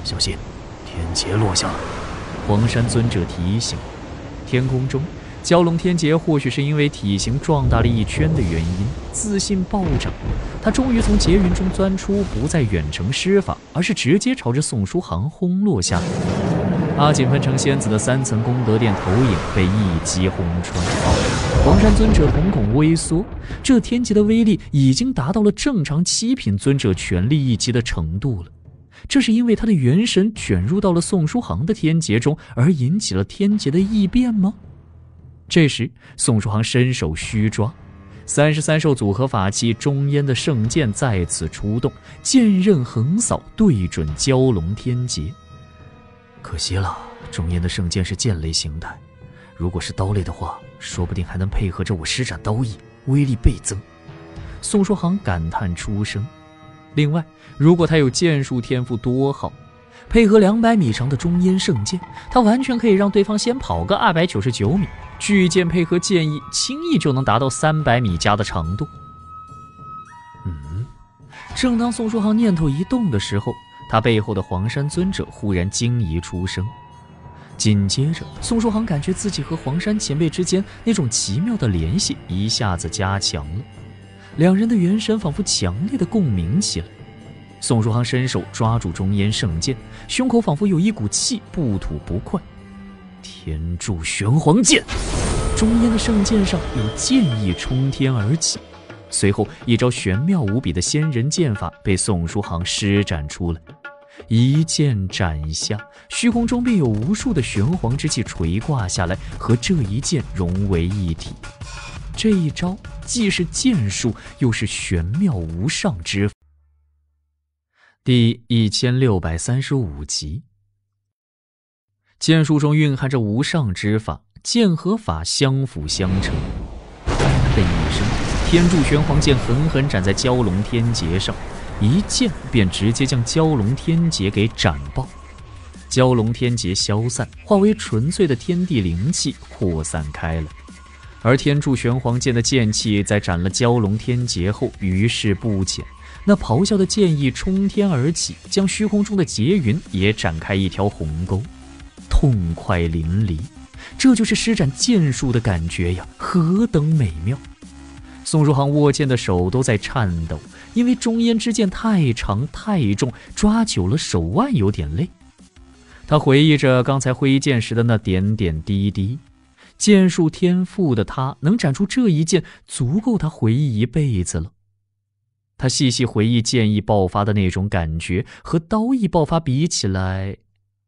小心，天劫落下了。 黄山尊者提醒。天空中，蛟龙天劫或许是因为体型壮大了一圈的原因，自信暴涨。他终于从劫云中钻出，不再远程施法，而是直接朝着宋书航轰落下来。阿锦分成仙子的3层功德殿投影被一击轰穿，黄山尊者瞳孔微缩，这天劫的威力已经达到了正常7品尊者全力一击的程度了。这是因为他的元神卷入到了宋书航的天劫中，而引起了天劫的异变吗？这时，宋书航伸手虚抓，33兽组合法器中烟的圣剑再次出动，剑刃横扫，对准蛟龙天劫。 可惜了，中烟的圣剑是剑类形态，如果是刀类的话，说不定还能配合着我施展刀意，威力倍增。 宋书航感叹出声。另外，如果他有剑术天赋多好，配合200米长的中烟圣剑，他完全可以让对方先跑个299米，巨剑配合剑意，轻易就能达到300米加的长度。正当宋书航念头一动的时候，他背后的黄山尊者忽然惊疑出声。紧接着，宋书航感觉自己和黄山前辈之间那种奇妙的联系一下子加强了，两人的元神仿佛强烈的共鸣起来。宋书航伸手抓住中烟圣剑，胸口仿佛有一股气不吐不快。天柱玄黄剑，中烟的圣剑上有剑意冲天而起。随后，一招玄妙无比的仙人剑法被宋书航施展出来，一剑斩下，虚空中便有无数的玄黄之气垂挂下来，和这一剑融为一体。这一招既是剑术，又是玄妙无上之法。第1635集。剑术中蕴含着无上之法，剑和法相辅相成。的一声，天柱玄黄剑狠狠斩在蛟龙天劫上，一剑便直接将蛟龙天劫给斩爆。蛟龙天劫消散，化为纯粹的天地灵气扩散开来。而天柱玄黄剑的剑气在斩了蛟龙天劫后余势不减，那咆哮的剑意冲天而起，将虚空中的劫云也展开一条鸿沟，痛快淋漓。这就是施展剑术的感觉呀，何等美妙！宋书航握剑的手都在颤抖，因为中烟之剑太长太重，抓久了手腕有点累。他回忆着刚才挥剑时的那点点滴滴，剑术天赋的他能斩出这一剑，足够他回忆一辈子了。他细细回忆剑意爆发的那种感觉，和刀意爆发比起来，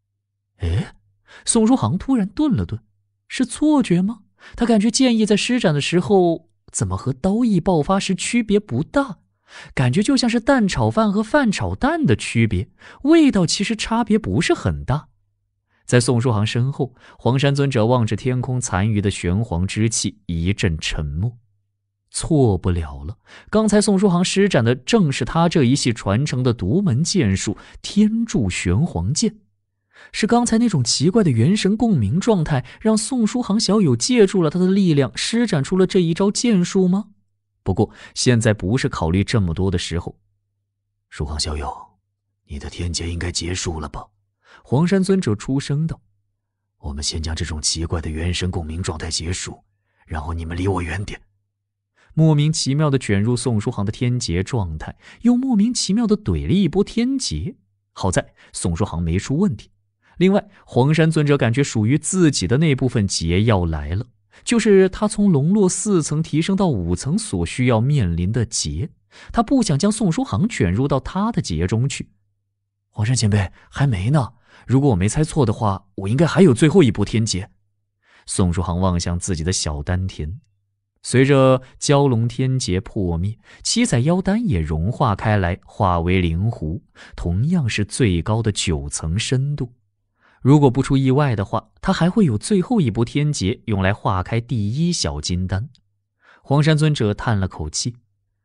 宋书航突然顿了顿，是错觉吗？他感觉剑意在施展的时候，怎么和刀意爆发时区别不大？感觉就像是蛋炒饭和饭炒蛋的区别，味道其实差别不是很大。在宋书航身后，黄山尊者望着天空残余的玄黄之气，一阵沉默。错不了了，刚才宋书航施展的正是他这一系传承的独门剑术天柱玄黄剑。是刚才那种奇怪的元神共鸣状态，让宋书航小友借助了他的力量，施展出了这一招剑术吗？不过现在不是考虑这么多的时候。 书航小友，你的天劫应该结束了吧？ 黄山尊者出声道。 我们先将这种奇怪的元神共鸣状态结束，然后你们离我远点。 莫名其妙地卷入宋书航的天劫状态，又莫名其妙地怼了一波天劫。好在宋书航没出问题。另外，黄山尊者感觉属于自己的那部分劫要来了，就是他从龙络4层提升到5层所需要面临的劫。他不想将宋书航卷入到他的劫中去。 黄山前辈，还没呢，如果我没猜错的话，我应该还有最后一波天劫。 宋书航望向自己的小丹田，随着蛟龙天劫破灭，七彩妖丹也融化开来，化为灵狐，同样是最高的9层深度。如果不出意外的话，他还会有最后一波天劫用来化开第1小金丹。黄山尊者叹了口气，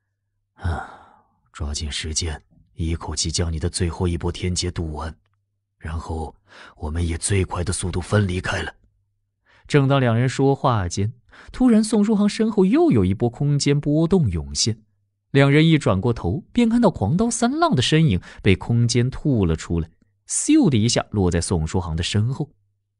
抓紧时间，一口气将你的最后一波天劫渡完，然后我们以最快的速度分离开了。 正当两人说话间，突然宋书航身后又有一波空间波动涌现，两人一转过头，便看到狂刀三浪的身影被空间吐了出来。 咻的一下落在宋书航的身后。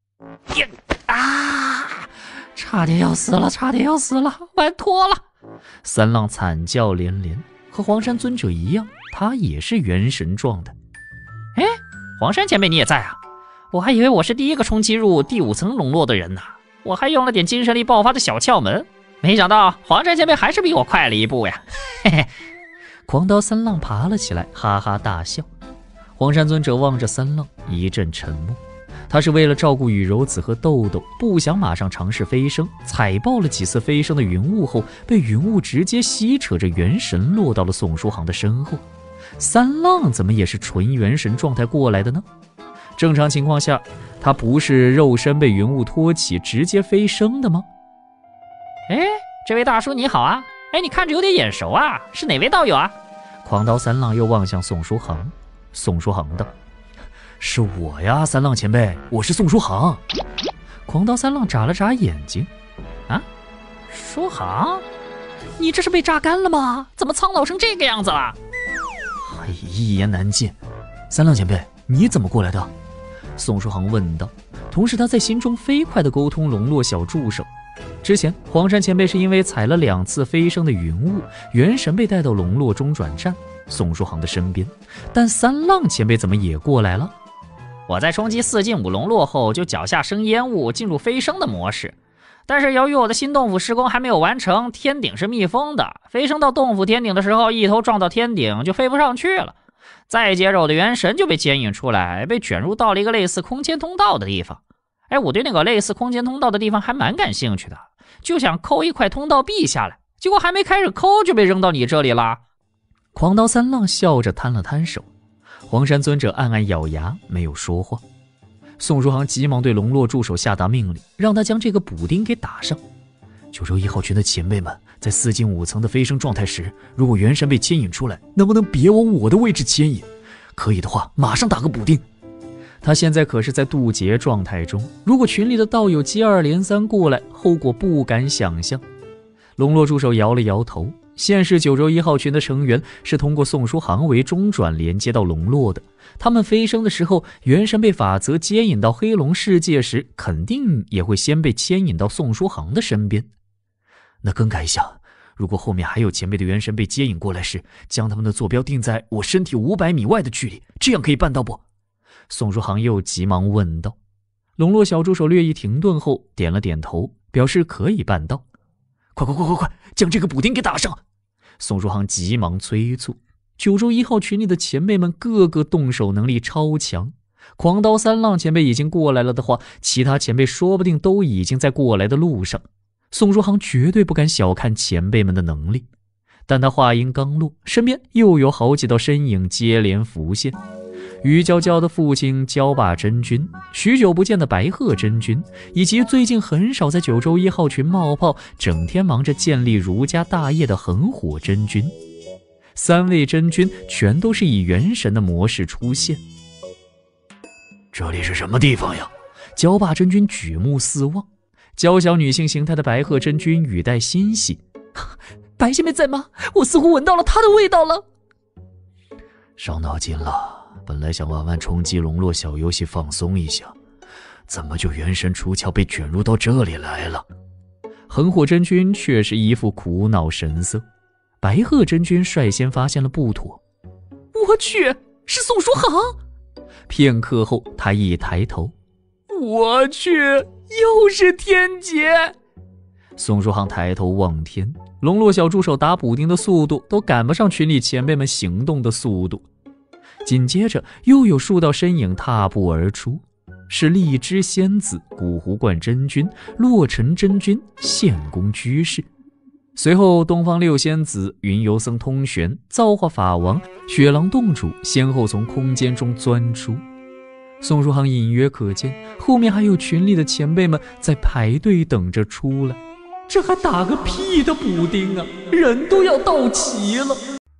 差点要死了，差点要死了，完脱了！ 三浪惨叫连连，和黄山尊者一样，他也是元神状态。 哎，黄山前辈你也在啊？我还以为我是第一个冲击入第5层笼络的人呢，我还用了点精神力爆发的小窍门，没想到黄山前辈还是比我快了一步呀！嘿嘿。 狂刀三浪爬了起来，哈哈大笑。黄山尊者望着三浪，一阵沉默。他是为了照顾雨柔子和豆豆，不想马上尝试飞升，踩爆了几次飞升的云雾后，被云雾直接吸扯着元神落到了宋书航的身后。三浪怎么也是纯元神状态过来的呢？正常情况下，他不是肉身被云雾托起直接飞升的吗？ 哎，这位大叔你好啊！哎，你看着有点眼熟啊，是哪位道友啊？ 狂刀三浪又望向宋书航，宋书航道：“是我呀，三浪前辈，我是宋书航。”狂刀三浪眨了眨眼睛：“ 啊，书航，你这是被榨干了吗？怎么苍老成这个样子了？” 一言难尽。三浪前辈，你怎么过来的？宋书航问道，同时他在心中飞快地沟通笼络小助手。之前黄山前辈是因为踩了2次飞升的云雾，元神被带到笼络中转战宋书航的身边，但三浪前辈怎么也过来了？ 我在冲击4进5笼络后，就脚下生烟雾，进入飞升的模式。但是由于我的新洞府施工还没有完成，天顶是密封的，飞升到洞府天顶的时候，一头撞到天顶就飞不上去了。再接着我的元神就被牵引出来，被卷入到了一个类似空间通道的地方。哎，我对那个类似空间通道的地方还蛮感兴趣的，就想抠一块通道壁下来，结果还没开始抠就被扔到你这里了。 狂刀三浪笑着摊了摊手，黄山尊者暗暗咬牙，没有说话。宋书航急忙对笼络助手下达命令，让他将这个补丁给打上。九州1号群的前辈们在4进5层的飞升状态时，如果元神被牵引出来，能不能别往我的位置牵引？可以的话，马上打个补丁。他现在可是在渡劫状态中，如果群里的道友接二连三过来，后果不敢想象。笼络助手摇了摇头，现世九州1号群的成员是通过宋书航为中转连接到笼络的，他们飞升的时候，元神被法则接引到黑龙世界时，肯定也会先被牵引到宋书航的身边。那更改一下，如果后面还有前辈的元神被接引过来时，将他们的坐标定在我身体500米外的距离，这样可以办到不？宋书航又急忙问道。笼络小助手略一停顿后点了点头，表示可以办到。快，将这个补丁给打上！宋书航急忙催促。九州1号群里的前辈们个个动手能力超强，狂刀三浪前辈已经过来了的话，其他前辈说不定都已经在过来的路上。宋书航绝对不敢小看前辈们的能力。但他话音刚落，身边又有好几道身影接连浮现。于娇娇的父亲焦霸真君，许久不见的白鹤真君，以及最近很少在九州1号群冒泡，整天忙着建立儒家大业的横火真君。3位真君全都是以元神的模式出现。 这里是什么地方呀？ 焦霸真君举目四望，娇小女性形态的白鹤真君语带欣喜：“白仙妹在吗？我似乎闻到了她的味道了。” 伤脑筋了。本来想玩玩冲击笼络小游戏放松一下，怎么就元神出窍被卷入到这里来了？ 横火真君却是一副苦恼神色。白鹤真君率先发现了不妥：“我去，是宋书航！”片刻后，他一抬头：“我去，又是天劫！”宋书航抬头望天，笼络小助手打补丁的速度都赶不上群里前辈们行动的速度。紧接着又有数道身影踏步而出，是荔枝仙子、古湖观真君、洛尘真君、献公居士。随后东方六仙子、云游僧通玄、造化法王、雪狼洞主先后从空间中钻出。宋书航隐约可见后面还有群里的前辈们在排队等着出来。这还打个屁的补丁啊，人都要到齐了。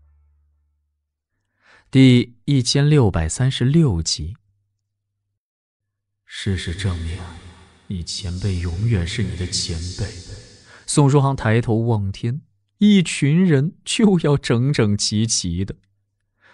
第1636集。 事实证明，你前辈永远是你的前辈。 宋书航抬头望天，一群人就要整整齐齐的。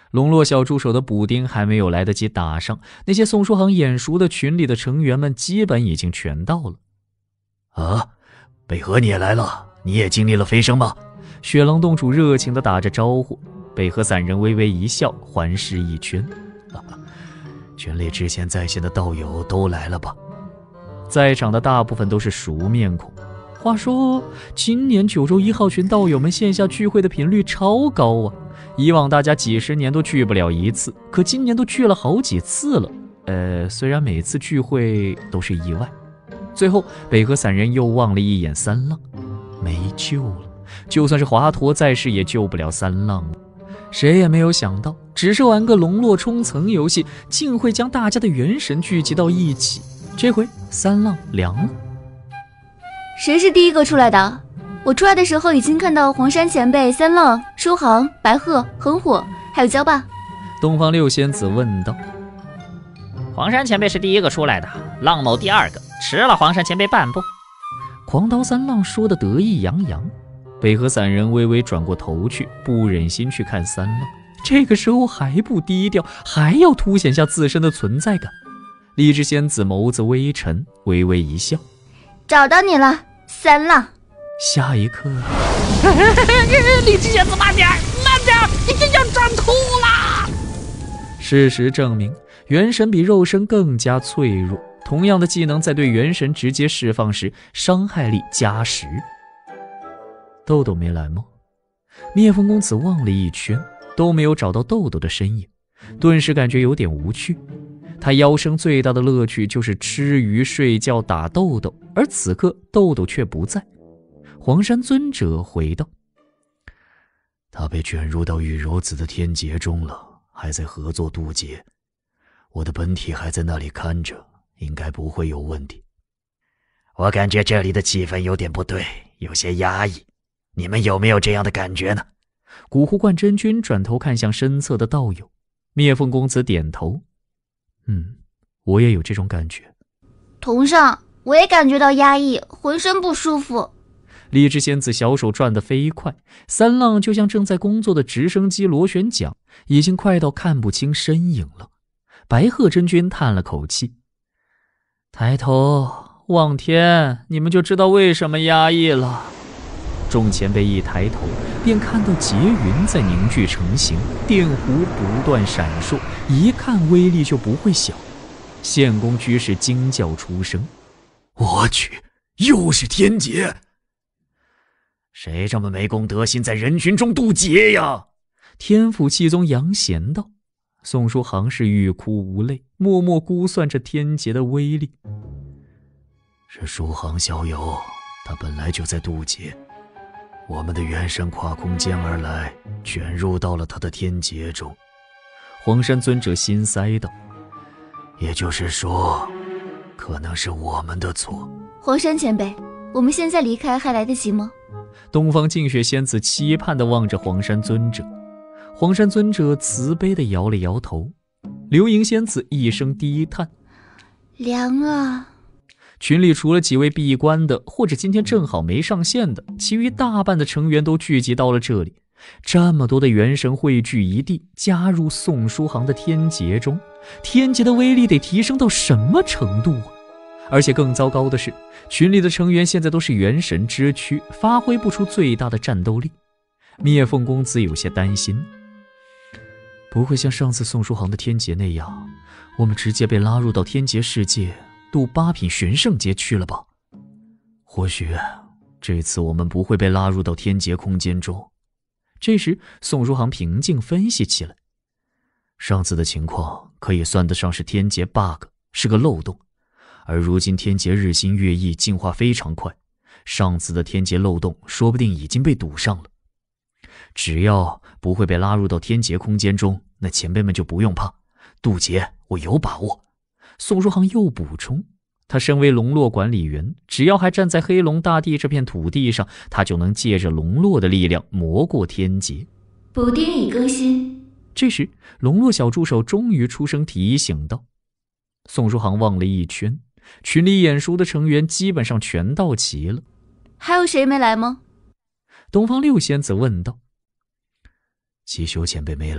龙络小助手的补丁还没有来得及打上，那些宋书航眼熟的群里的成员们基本已经全到了。 啊，北河你也来了，你也经历了飞升吗？ 雪狼洞主热情地打着招呼，北河散人微微一笑，环视一圈。 群里之前在线的道友都来了吧？ 在场的大部分都是熟面孔。话说，今年九州1号群道友们线下聚会的频率超高啊！以往大家几十年都聚不了一次，可今年都聚了好几次了。虽然每次聚会都是意外。最后，北河散人又望了一眼三浪，没救了。就算是华佗在世，也救不了三浪了。谁也没有想到，只是玩个龙络冲层游戏，竟会将大家的元神聚集到一起。这回三浪凉了。 谁是第一个出来的？我出来的时候已经看到黄山前辈、三浪、书航、白鹤、恒火，还有焦霸。 东方六仙子问道。 黄山前辈是第一个出来的，浪某第二个，迟了黄山前辈半步。 狂刀三浪说得得意洋洋。北河散人微微转过头去，不忍心去看三浪，这个时候还不低调，还要凸显下自身的存在感。荔枝仙子眸子微沉，微微一笑， 找到你了，三浪。 下一刻， 荔枝仙子慢点，你这要转秃啦！ 事实证明，元神比肉身更加脆弱，同样的技能在对元神直接释放时，伤害力加10。豆豆没来吗？灭风公子望了一圈，都没有找到豆豆的身影，顿时感觉有点无趣。他妖生最大的乐趣就是吃鱼、睡觉、打豆豆，而此刻豆豆却不在。黄山尊者回道： 他被卷入到玉柔子的天劫中了，还在合作渡劫。我的本体还在那里看着，应该不会有问题。 我感觉这里的气氛有点不对，有些压抑。你们有没有这样的感觉呢？ 古湖观真君转头看向身侧的道友，灭凤公子点头。我也有这种感觉。 同上，我也感觉到压抑，浑身不舒服。 荔枝仙子小手转得飞快，三浪就像正在工作的直升机螺旋桨，已经快到看不清身影了。白鹤真君叹了口气，抬头望天，你们就知道为什么压抑了。众前辈一抬头，便看到劫云在凝聚成型，电弧不断闪烁，一看威力就不会小。县公居士惊叫出声： 我去，又是天劫！ 谁这么没公德心，在人群中渡劫呀？ 天府气宗杨贤道。宋书航是欲哭无泪，默默估算着天劫的威力。 是书航小友，他本来就在渡劫，我们的元神跨空间而来，卷入到了他的天劫中。 黄山尊者心塞道： 也就是说，可能是我们的错。 黄山前辈，我们现在离开还来得及吗？ 东方净雪仙子期盼地望着黄山尊者。黄山尊者慈悲地摇了摇头。流萤仙子一声低叹： 凉啊。 群里除了几位闭关的，或者今天正好没上线的，其余大半的成员都聚集到了这里。这么多的元神汇聚一地，加入宋书航的天劫中，天劫的威力得提升到什么程度啊？而且更糟糕的是，群里的成员现在都是元神之躯，发挥不出最大的战斗力。灭凤公子有些担心，不会像上次宋书航的天劫那样，我们直接被拉入到天劫世界渡8品玄圣劫去了吧？或许这次我们不会被拉入到天劫空间中。这时宋书航平静分析起来，上次的情况可以算得上是天劫 bug， 是个漏洞，而如今天劫日新月异，进化非常快，上次的天劫漏洞说不定已经被堵上了。只要不会被拉入到天劫空间中，那前辈们就不用怕，渡劫我有把握。宋书航又补充，他身为龙络管理员，只要还站在黑龙大地这片土地上，他就能借着龙络的力量磨过天劫。 补丁已更新。 这时龙络小助手终于出声提醒道。宋书航望了一圈，群里眼熟的成员基本上全到齐了。 还有谁没来吗？ 东方六仙子问道。 齐修前辈没来，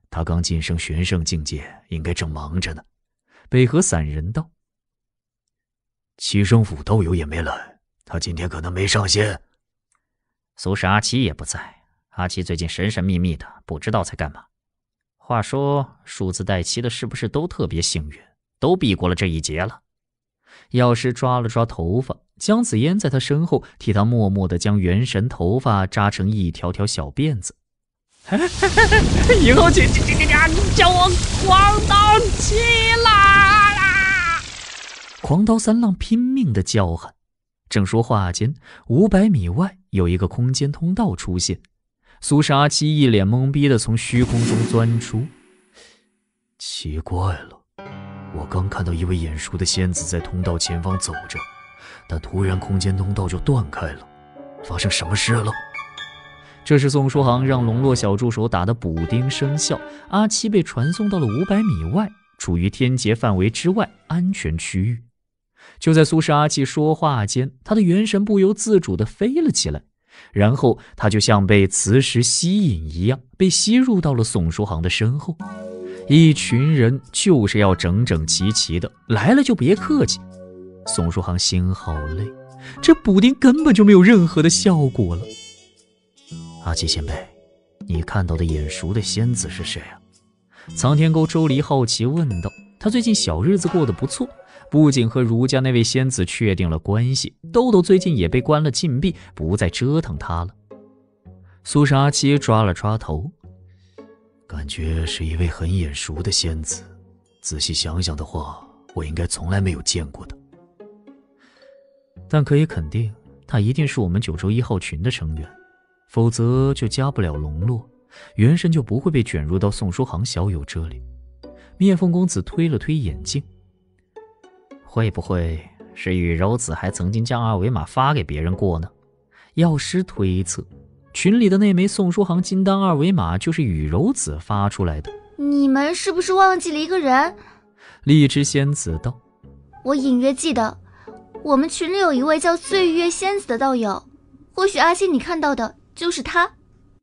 他刚晋升玄圣境界，应该正忙着呢。 北河散人道。 七圣府道友也没来，他今天可能没上线。 苏轼阿七也不在，阿七最近神神秘秘的，不知道在干嘛。话说数字带七的是不是都特别幸运，都避过了这一劫了？ 药师抓了抓头发，姜子烟在他身后替他默默地将元神头发扎成一条条小辫子。 以后请叫我狂刀七郎啊！ 狂刀三浪拼命地叫喊。正说话间，500米外有一个空间通道出现。苏轼阿七一脸懵逼地从虚空中钻出。 奇怪了，我刚看到一位眼熟的仙子在通道前方走着，但突然空间通道就断开了，发生什么事了？ 这是宋书航让龙络小助手打的补丁生效，阿七被传送到了500米外，处于天劫范围之外安全区域。就在苏轼阿七说话间，他的元神不由自主地飞了起来，然后他就像被磁石吸引一样，被吸入到了宋书航的身后。一群人就是要整整齐齐的，来了就别客气。宋书航心好累，这补丁根本就没有任何的效果了。 阿七前辈，你看到的眼熟的仙子是谁啊？ 苍天沟周离好奇问道。他最近小日子过得不错，不仅和儒家那位仙子确定了关系，豆豆最近也被关了禁闭，不再折腾他了。苏轼阿七抓了抓头， 感觉是一位很眼熟的仙子，仔细想想的话，我应该从来没有见过的。 但可以肯定，他一定是我们九州1号群的成员，否则就加不了龙络，元神就不会被卷入到宋书航小友这里。灭凤公子推了推眼镜， 会不会是雨柔子还曾经将二维码发给别人过呢？ 药师推测，群里的那枚宋书航金丹二维码就是雨柔子发出来的。 你们是不是忘记了一个人？ 荔枝仙子道。 我隐约记得我们群里有一位叫岁月仙子的道友，或许阿七你看到的就是他。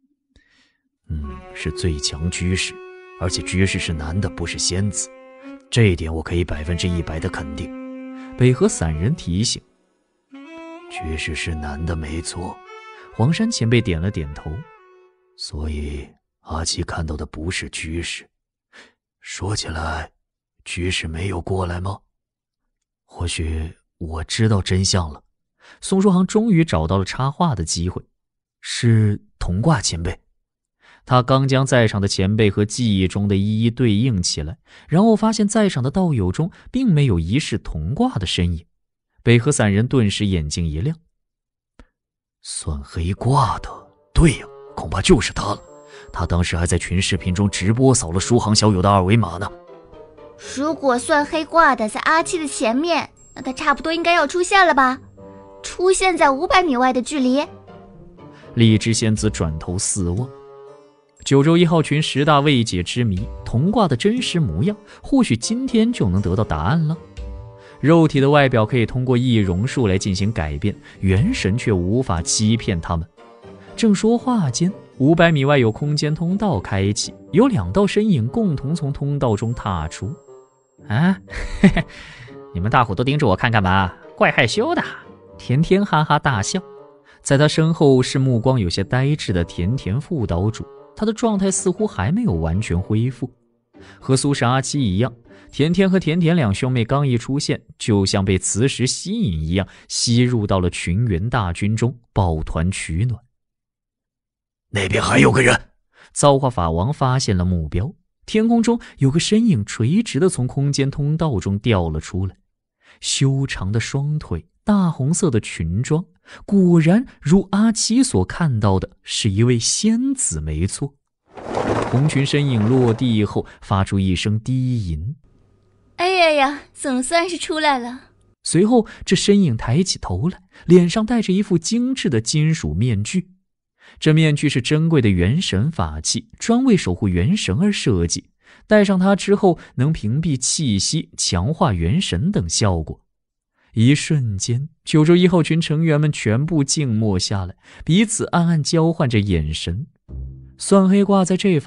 是最强居士，而且居士是男的，不是仙子，这一点我可以100%的肯定。 北河散人提醒。 居士是男的没错， 黄山前辈点了点头。 所以阿七看到的不是居士。说起来，居士没有过来吗？或许我知道真相了。 宋书航终于找到了插话的机会。 是童卦前辈。 他刚将在场的前辈和记忆中的一一对应起来，然后发现在场的道友中并没有疑似童卦的身影。北河散人顿时眼睛一亮。 算黑卦的，对呀，恐怕就是他了。他当时还在群视频中直播扫了书航小友的二维码呢。 如果算黑卦的在阿七的前面，那他差不多应该要出现了吧？出现在500米外的距离。 荔枝仙子转头四望。九州1号群10大未解之谜，童卦的真实模样，或许今天就能得到答案了。肉体的外表可以通过易容术来进行改变，元神却无法欺骗他们。正说话间，500米外有空间通道开启，有2道身影共同从通道中踏出。 嘿嘿，你们大伙都盯着我看干嘛？怪害羞的。 甜甜哈哈大笑，在他身后是目光有些呆滞的甜甜副岛主，他的状态似乎还没有完全恢复。和苏轼阿七一样，甜甜和甜甜两兄妹刚一出现，就像被磁石吸引一样，吸入到了群员大军中，抱团取暖。 那边还有个人！ 造化法王发现了目标，天空中有个身影垂直的从空间通道中掉了出来，修长的双腿，大红色的裙装，果然如阿七所看到的，是一位仙子没错。红裙身影落地后发出一声低吟， 哎呀呀，总算是出来了。 随后这身影抬起头来，脸上戴着一副精致的金属面具，这面具是珍贵的元神法器，专为守护元神而设计，戴上它之后能屏蔽气息，强化元神等效果。一瞬间，九州1号群成员们全部静默下来，彼此暗暗交换着眼神。算黑卦在这方面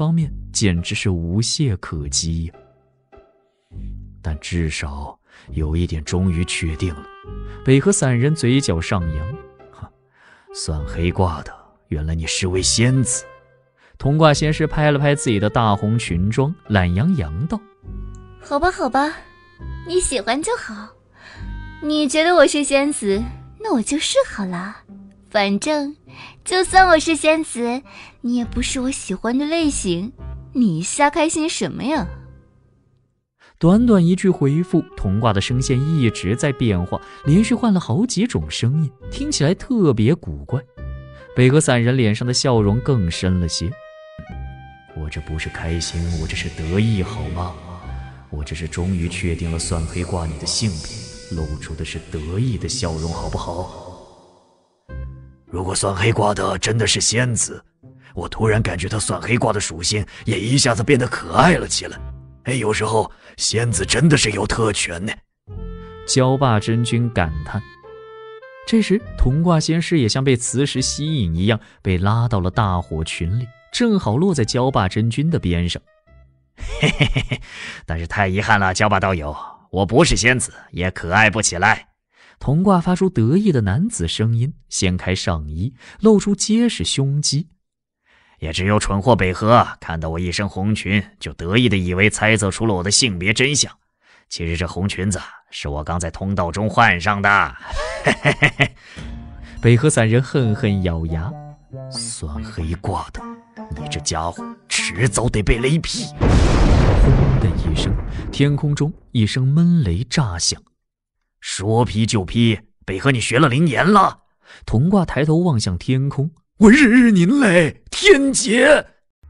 简直是无懈可击呀。但至少有一点终于确定了，北河散人嘴角上扬，算黑卦的，原来你是位仙子。铜卦仙师拍了拍自己的大红裙装，懒洋洋道： 好吧好吧，你喜欢就好，你觉得我是仙子，那我就是好了。反正就算我是仙子，你也不是我喜欢的类型，你瞎开心什么呀？ 短短一句回复，铜卦的声线一直在变化，连续换了好几种声音，听起来特别古怪。北河散人脸上的笑容更深了些。我这不是开心，我这是得意好吗？我这是终于确定了算黑卦你的性别，露出的是得意的笑容好不好？ 如果算黑卦的真的是仙子，我突然感觉到算黑卦的属性也一下子变得可爱了起来。有时候仙子真的是有特权呢。 焦霸真君感叹。这时铜卦仙师也像被磁石吸引一样，被拉到了大火群里，正好落在焦霸真君的边上。 嘿嘿嘿嘿，但是太遗憾了，焦霸道友，我不是仙子，也可爱不起来。 铜卦发出得意的男子声音，掀开上衣，露出结实胸肌。 也只有蠢货北河看到我一身红裙，就得意的以为猜测出了我的性别真相。其实这红裙子是我刚在通道中换上的。嘿嘿嘿嘿。 北河散人恨恨咬牙， 算黑卦的，你这家伙迟早得被雷劈！ 轰的一声，天空中一声闷雷炸响。 说劈就劈，北河你学了灵言了。 铜卦抬头望向天空， 我日日您嘞，天劫！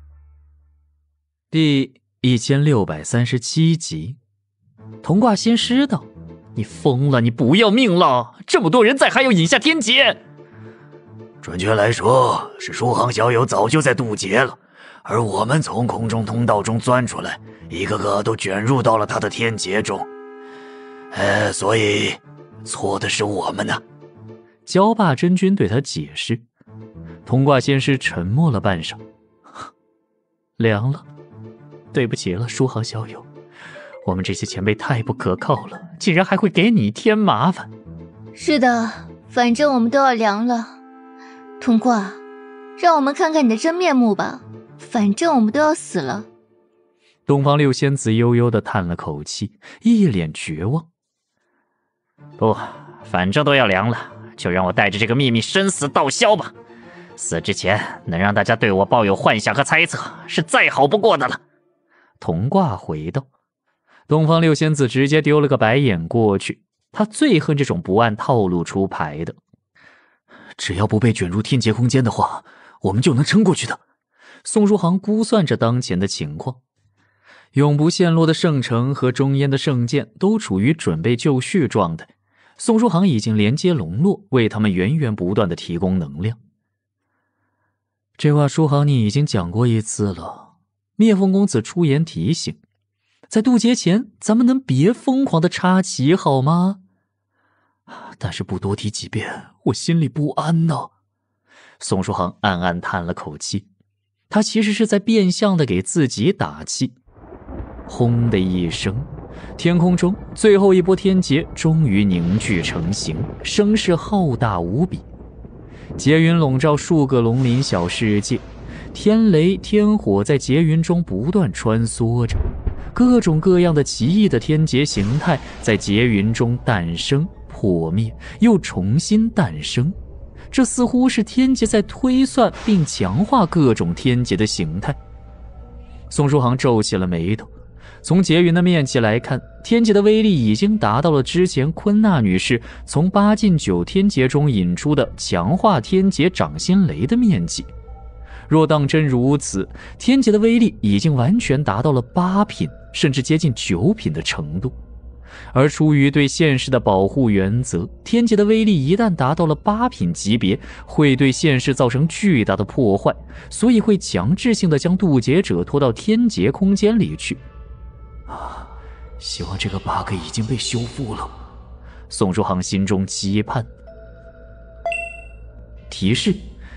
第1637集。铜卦仙师道：你疯了，你不要命了？这么多人在，还要引下天劫？ 准确来说，是书行小友早就在渡劫了，而我们从空中通道中钻出来，一个个都卷入到了他的天劫中。所以错的是我们呢。 焦霸真君对他解释。铜卦仙师沉默了半晌，凉了，对不起了，书行小友，我们这些前辈太不可靠了，竟然还会给你添麻烦。 是的，反正我们都要凉了。铜卦，让我们看看你的真面目吧，反正我们都要死了。 东方六仙子悠悠地叹了口气，一脸绝望。 不，反正都要凉了，就让我带着这个秘密生死道消吧。死之前能让大家对我抱有幻想和猜测，是再好不过的了。 铜卦回道。东方六仙子直接丢了个白眼过去，他最恨这种不按套路出牌的。 只要不被卷入天劫空间的话，我们就能撑过去的。 宋书航估算着当前的情况，永不陷落的圣城和中烟的圣剑都处于准备就绪状态，宋书航已经连接龙络，为他们源源不断的提供能量。这话书航你已经讲过一次了，灭凤公子出言提醒，在渡劫前咱们能别疯狂的插旗好吗？ 但是不多提几遍，我心里不安呢。 宋书航暗暗叹了口气，他其实是在变相的给自己打气。轰的一声，天空中最后一波天劫终于凝聚成型，声势浩大无比。劫云笼罩数个龙鳞小世界，天雷天火在劫云中不断穿梭着，各种各样的奇异的天劫形态在劫云中诞生破灭，又重新诞生。这似乎是天劫在推算并强化各种天劫的形态。宋书航皱起了眉头，从劫云的面积来看，天劫的威力已经达到了之前昆娜女士从8进9天劫中引出的强化天劫掌心雷的面积。若当真如此，天劫的威力已经完全达到了8品甚至接近9品的程度。而出于对现世的保护原则，天劫的威力一旦达到了8品级别，会对现世造成巨大的破坏，所以会强制性的将渡劫者拖到天劫空间里去。 希望这个 bug 已经被修复了。 宋书航心中期盼。提示：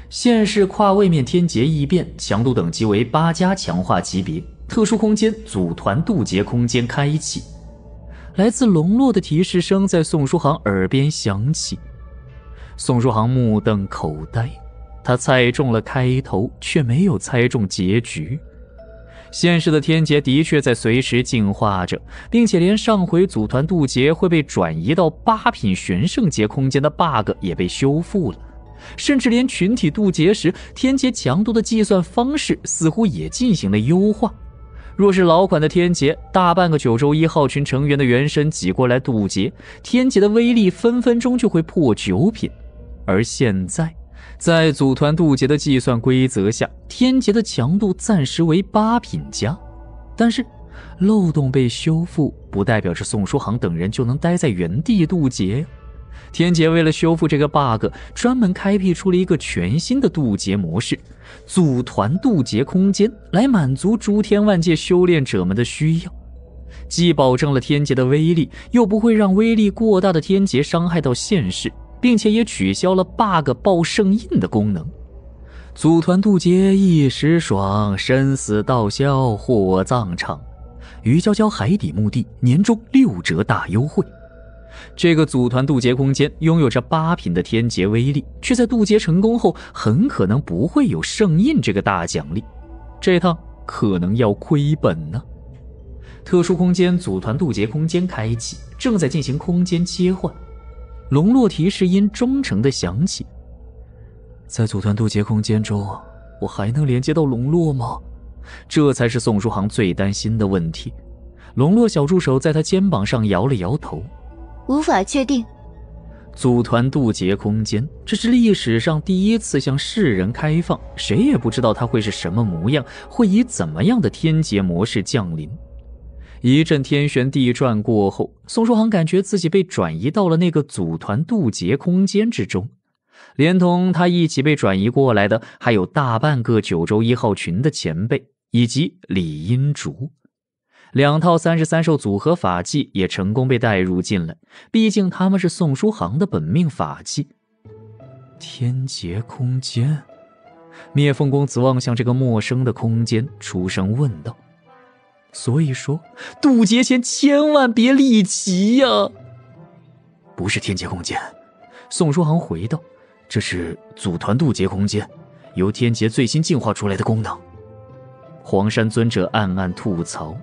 现世跨位面天劫异变，强度等级为8+强化级别，特殊空间组团渡劫空间开启。来自龙洛的提示声在宋书航耳边响起。宋书航目瞪口呆，他猜中了开头，却没有猜中结局。现实的天劫的确在随时进化着，并且连上回组团渡劫会被转移到8品玄圣劫空间的 bug 也被修复了，甚至连群体渡劫时天劫强度的计算方式似乎也进行了优化。若是老款的天劫，大半个九州1号群成员的原神挤过来渡劫，天劫的威力分分钟就会破9品。而现在在组团渡劫的计算规则下，天劫的强度暂时为8品加，但是漏洞被修复不代表着宋书航等人就能待在原地渡劫呀。天劫为了修复这个 bug， 专门开辟出了一个全新的渡劫模式，组团渡劫空间，来满足诸天万界修炼者们的需要，既保证了天劫的威力，又不会让威力过大的天劫伤害到现世，并且也取消了 bug 报圣印的功能。组团渡劫一时爽，生死道消火葬场。于娇娇海底墓地年终6折大优惠。这个组团渡劫空间拥有着8品的天劫威力，却在渡劫成功后很可能不会有圣印这个大奖励，这趟可能要亏本呢。特殊空间组团渡劫空间开启，正在进行空间切换。龙洛提示音忠诚地响起，在组团渡劫空间中，我还能连接到龙洛吗？这才是宋书航最担心的问题。龙洛小助手在他肩膀上摇了摇头， 无法确定。 组团渡劫空间，这是历史上第一次向世人开放，谁也不知道它会是什么模样，会以怎么样的天劫模式降临。一阵天旋地转过后，宋书航感觉自己被转移到了那个组团渡劫空间之中，连同他一起被转移过来的还有大半个九州1号群的前辈以及李阴竹。2套33兽组合法器也成功被带入进来，毕竟他们是宋书航的本命法器。天劫空间，灭凤公子望向这个陌生的空间，出声问道：所以说渡劫前千万别立旗呀。不是天劫空间，宋书航回道，这是组团渡劫空间，由天劫最新进化出来的功能。黄山尊者暗暗吐槽，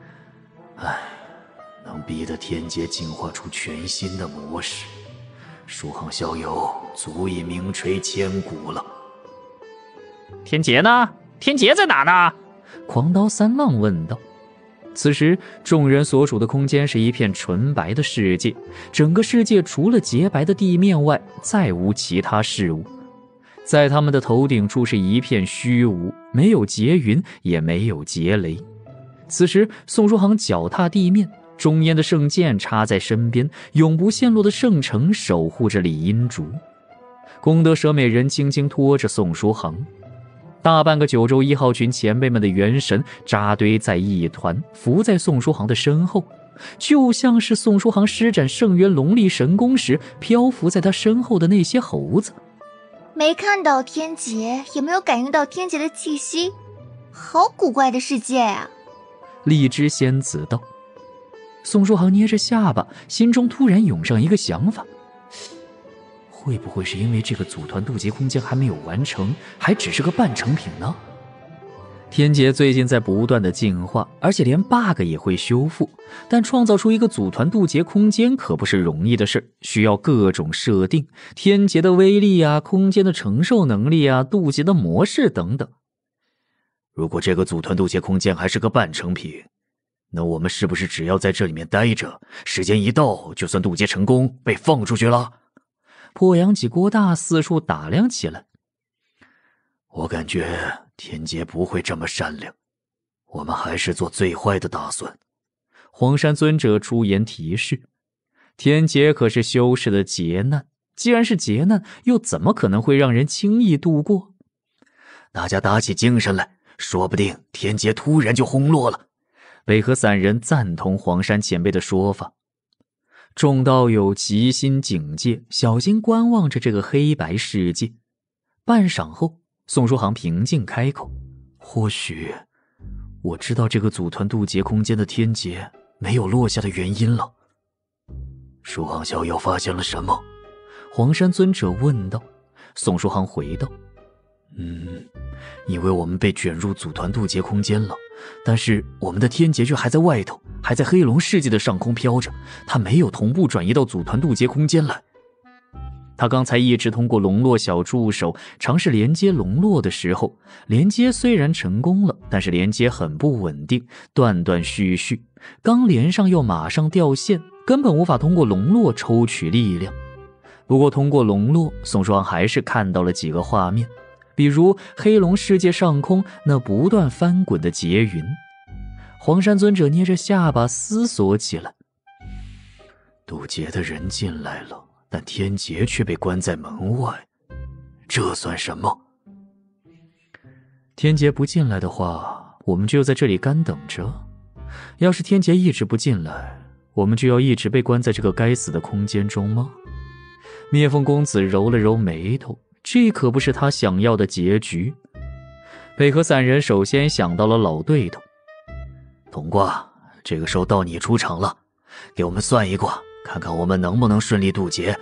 能逼得天劫进化出全新的模式，书航校友足以名垂千古了。 天劫呢？天劫在哪呢？ 狂刀三浪问道。此时众人所处的空间是一片纯白的世界，整个世界除了洁白的地面外再无其他事物。在他们的头顶处是一片虚无，没有劫云也没有劫雷。此时宋书航脚踏地面，中烟的圣剑插在身边，永不陷落的圣城守护着李阴竹。功德舍美人轻轻拖着宋书航，大半个九州1号群前辈们的元神扎堆在一团，伏在宋书航的身后，就像是宋书航施展圣元龙力神功时漂浮在他身后的那些猴子。 没看到天劫，也没有感应到天劫的气息，好古怪的世界啊！ 荔枝仙子道。宋书航捏着下巴，心中突然涌上一个想法，会不会是因为这个组团渡劫空间还没有完成，还只是个半成品呢？天劫最近在不断的进化，而且连 bug 也会修复，但创造出一个组团渡劫空间可不是容易的事，需要各种设定，天劫的威力啊，空间的承受能力啊，渡劫的模式等等。 如果这个组团渡劫空间还是个半成品，那我们是不是只要在这里面待着，时间一到就算渡劫成功被放出去了？ 破阳脊郭大四处打量起来。 我感觉天劫不会这么善良，我们还是做最坏的打算。 黄山尊者出言提示，天劫可是修士的劫难，既然是劫难，又怎么可能会让人轻易度过？ 大家打起精神来，说不定天劫突然就轰落了。 北河散人赞同黄山前辈的说法。众道友齐心警戒，小心观望着这个黑白世界。 半晌后，宋书航平静开口：“或许我知道这个组团渡劫空间的天劫没有落下的原因了。” 书航小友发现了什么？ 黄山尊者问道。宋书航回道：“ 因为我们被卷入组团渡劫空间了，但是我们的天劫却还在外头，还在黑龙世界的上空飘着，它没有同步转移到组团渡劫空间来。” 他刚才一直通过龙络小助手尝试连接龙络的时候，连接虽然成功了，但是连接很不稳定，断断续续，刚连上又马上掉线，根本无法通过龙络抽取力量。不过通过龙络，宋书航还是看到了几个画面，比如黑龙世界上空那不断翻滚的劫云。黄山尊者捏着下巴思索起来。 渡劫的人进来了，但天劫却被关在门外，这算什么？ 天劫不进来的话，我们就在这里干等着；要是天劫一直不进来，我们就要一直被关在这个该死的空间中吗？灭凤公子揉了揉眉头，这可不是他想要的结局。北河散人首先想到了老对头。 童卦，这个时候到你出场了，给我们算一卦，看看我们能不能顺利渡劫。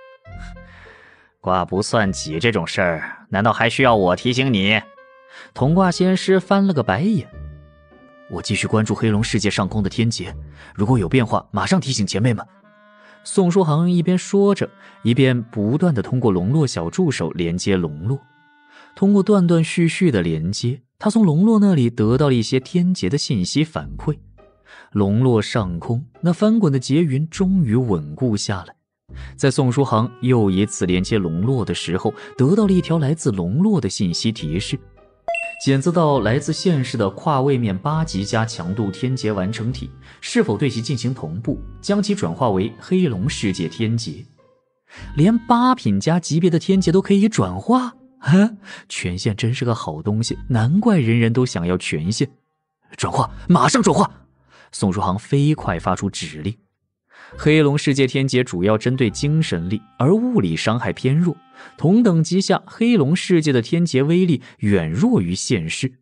卦不算几这种事儿，难道还需要我提醒你？ 童卦仙师翻了个白眼。 我继续关注黑龙世界上空的天劫，如果有变化，马上提醒前辈们。 宋书航一边说着，一边不断地通过龙络小助手连接龙络。通过断断续续的连接，他从龙络那里得到了一些天劫的信息反馈。龙络上空那翻滚的劫云终于稳固下来。在宋书航又一次连接龙络的时候，得到了一条来自龙络的信息提示：检测到来自现世的跨位面8级加强度天劫完成体，是否对其进行同步，将其转化为黑龙世界天劫。连8品加级别的天劫都可以转化？权限真是个好东西，难怪人人都想要权限。 转化，马上转化！ 宋书航飞快发出指令。黑龙世界天劫主要针对精神力，而物理伤害偏弱，同等级下黑龙世界的天劫威力远弱于现世。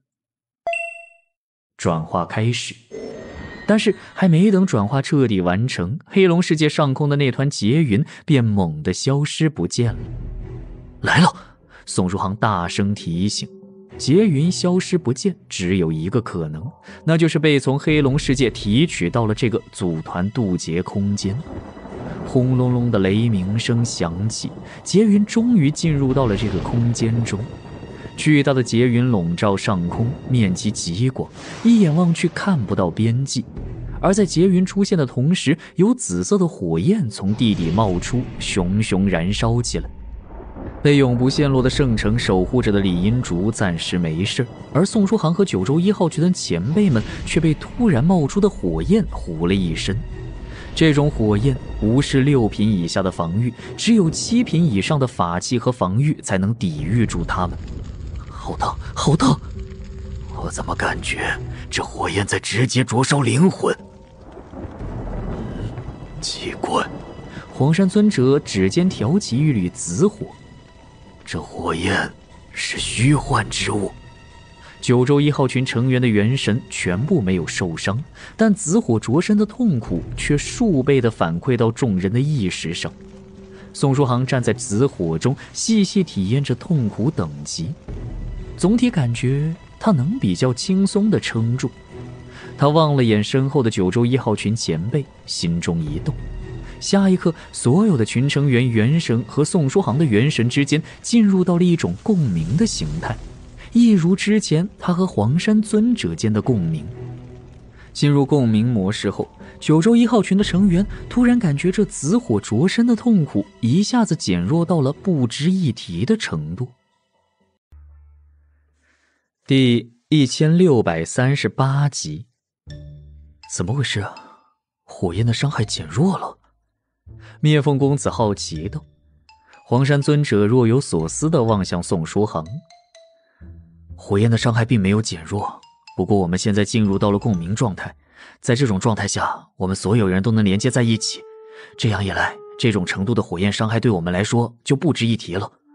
转化开始，但是还没等转化彻底完成，黑龙世界上空的那团劫云便猛地消失不见了。 来了！ 宋书航大声提醒。劫云消失不见只有一个可能，那就是被从黑龙世界提取到了这个组团渡劫空间。轰隆隆的雷鸣声响起，劫云终于进入到了这个空间中。巨大的劫云笼罩上空，面积极广，一眼望去看不到边际。而在劫云出现的同时，有紫色的火焰从地底冒出，熊熊燃烧起来。被永不陷落的圣城守护着的李阴竹暂时没事，而宋书航和九州1号群的前辈们却被突然冒出的火焰唬了一身。这种火焰不是6品以下的防御，只有7品以上的法器和防御才能抵御住它们。 好烫，好烫！我怎么感觉这火焰在直接灼烧灵魂？奇怪， 黄山尊者指尖挑起一缕紫火。 这火焰是虚幻之物。 九州1号群成员的元神全部没有受伤，但紫火灼身的痛苦却数倍地反馈到众人的意识上。宋书航站在紫火中，细细体验着痛苦等级，总体感觉他能比较轻松地撑住。他望了眼身后的九州1号群前辈，心中一动。下一刻，所有的群成员元神和宋书航的元神之间进入到了一种共鸣的形态，一如之前他和黄山尊者间的共鸣。进入共鸣模式后，九州1号群的成员突然感觉这紫火灼身的痛苦一下子减弱到了不值一提的程度。第1638集。 怎么回事啊？火焰的伤害减弱了？ 灭凤公子好奇道。黄山尊者若有所思地望向宋书航。 火焰的伤害并没有减弱，不过我们现在进入到了共鸣状态，在这种状态下，我们所有人都能连接在一起，这样一来，这种程度的火焰伤害对我们来说就不值一提了。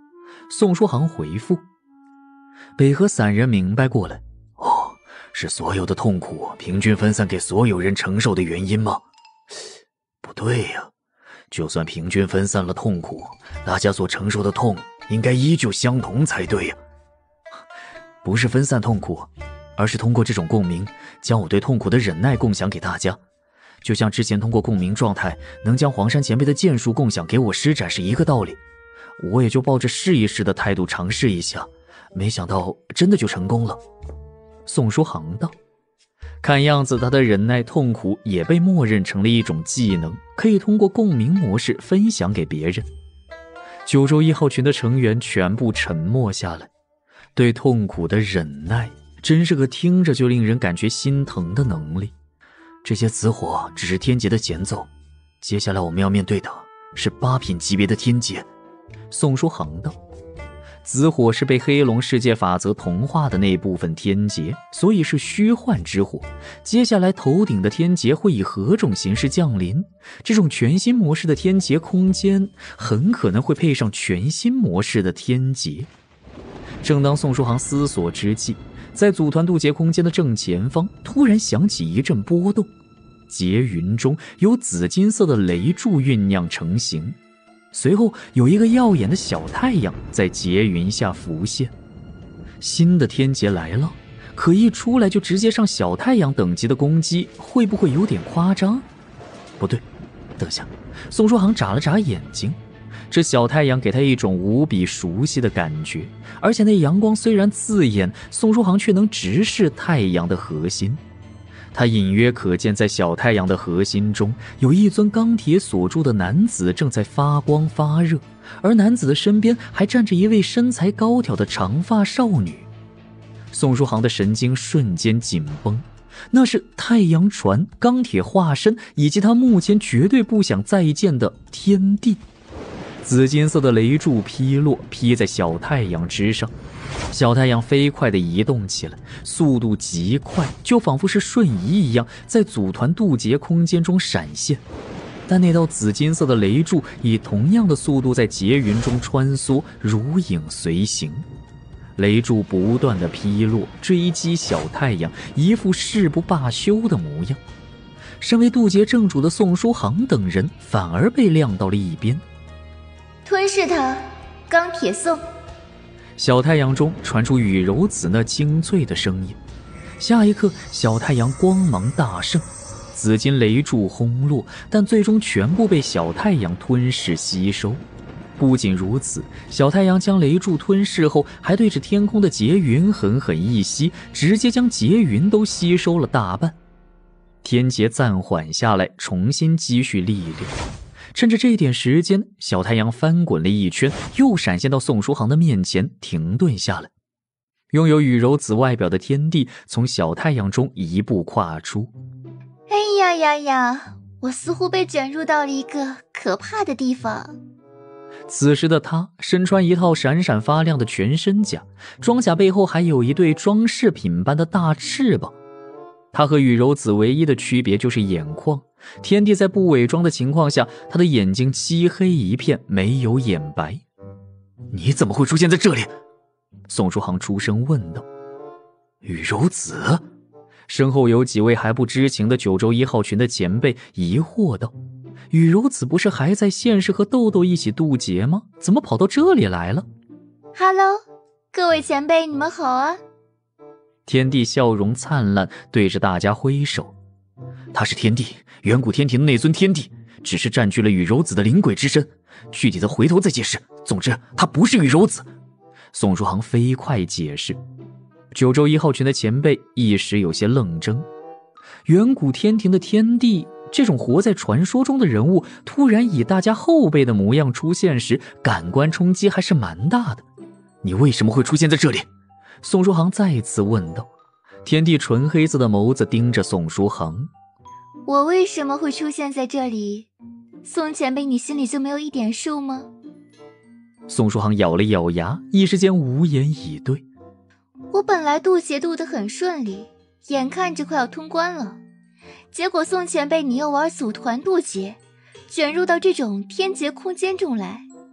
宋书航回复。北河散人明白过来， 是所有的痛苦平均分散给所有人承受的原因吗？不对呀，就算平均分散了痛苦，大家所承受的痛应该依旧相同才对呀。 不是分散痛苦，而是通过这种共鸣，将我对痛苦的忍耐共享给大家。就像之前通过共鸣状态能将黄山前辈的剑术共享给我施展是一个道理，我也就抱着试一试的态度尝试一下，没想到真的就成功了。宋书航道，看样子他的忍耐痛苦也被默认成了一种技能，可以通过共鸣模式分享给别人。九州一号群的成员全部沉默下来，对痛苦的忍耐真是个听着就令人感觉心疼的能力。这些紫火只是天劫的前奏，接下来我们要面对的是8品级别的天劫。宋书航道，紫火是被黑龙世界法则同化的那部分天劫，所以是虚幻之火。接下来头顶的天劫会以何种形式降临？这种全新模式的天劫空间很可能会配上全新模式的天劫。正当宋书航思索之际，在组团渡劫空间的正前方突然响起一阵波动，劫云中有紫金色的雷柱酝酿成型，随后有一个耀眼的小太阳在劫云下浮现。新的天劫来了，可一出来就直接上小太阳等级的攻击，会不会有点夸张？不对，等下，宋书航眨了眨眼睛，这小太阳给他一种无比熟悉的感觉，而且那阳光虽然刺眼，宋书航却能直视太阳的核心。他隐约可见，在小太阳的核心中，有一尊钢铁锁住的男子正在发光发热，而男子的身边还站着一位身材高挑的长发少女。宋书航的神经瞬间紧绷，那是太阳船、钢铁化身，以及他目前绝对不想再见的天地。紫金色的雷柱劈落，劈在小太阳之上。小太阳飞快地移动起来，速度极快，就仿佛是瞬移一样，在组团渡劫空间中闪现。但那道紫金色的雷柱以同样的速度在劫云中穿梭，如影随形。雷柱不断地劈落，追击小太阳，一副誓不罢休的模样。身为渡劫正主的宋书航等人反而被晾到了一边。 吞噬他，钢铁宋。 小太阳中传出雨柔子那清脆的声音。下一刻，小太阳光芒大盛，紫金雷柱轰落，但最终全部被小太阳吞噬吸收。不仅如此，小太阳将雷柱吞噬后，还对着天空的劫云狠狠一吸，直接将劫云都吸收了大半。天劫暂缓下来，重新积蓄力量。趁着这点时间，小太阳翻滚了一圈，又闪现到宋书航的面前，停顿下来。拥有雨柔子外表的天地从小太阳中一步跨出。 哎呀呀呀，我似乎被卷入到了一个可怕的地方。 此时的他身穿一套闪闪发亮的全身甲，装甲背后还有一对装饰品般的大翅膀。他和雨柔子唯一的区别就是眼眶，天帝在不伪装的情况下，他的眼睛漆黑一片，没有眼白。 你怎么会出现在这里？ 宋书航出声问道。 雨柔子？ 身后有几位还不知情的九州一号群的前辈疑惑道，雨柔子不是还在现实和豆豆一起渡劫吗？怎么跑到这里来了？ Hello， 各位前辈，你们好啊。 天帝笑容灿烂，对着大家挥手。 他是天帝，远古天庭的那尊天帝，只是占据了雨柔子的灵鬼之身，具体的回头再解释。总之，他不是雨柔子。 宋书航飞快解释。九州一号群的前辈一时有些愣怔。远古天庭的天帝，这种活在传说中的人物，突然以大家后辈的模样出现时，感官冲击还是蛮大的。 你为什么会出现在这里？ 宋书航再次问道。天帝纯黑色的眸子盯着宋书航。 我为什么会出现在这里？宋前辈，你心里就没有一点数吗？ 宋书航咬了咬牙，一时间无言以对。 我本来渡劫渡得很顺利，眼看着快要通关了，结果宋前辈你又玩组团渡劫，卷入到这种天劫空间中来，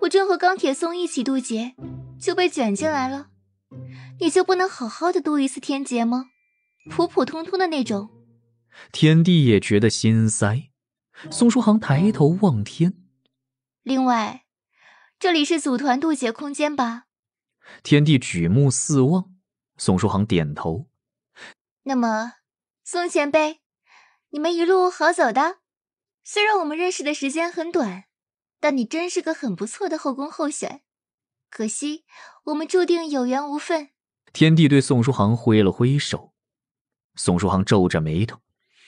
我正和钢铁松一起渡劫，就被卷进来了。你就不能好好的渡一次天劫吗？普普通通的那种。 天帝也觉得心塞。宋书航抬头望天。 另外，这里是组团渡劫空间吧？ 天帝举目四望，宋书航点头。 那么，宋前辈，你们一路好走的。虽然我们认识的时间很短，但你真是个很不错的后宫候选。可惜，我们注定有缘无分。 天帝对宋书航挥了挥手。宋书航皱着眉头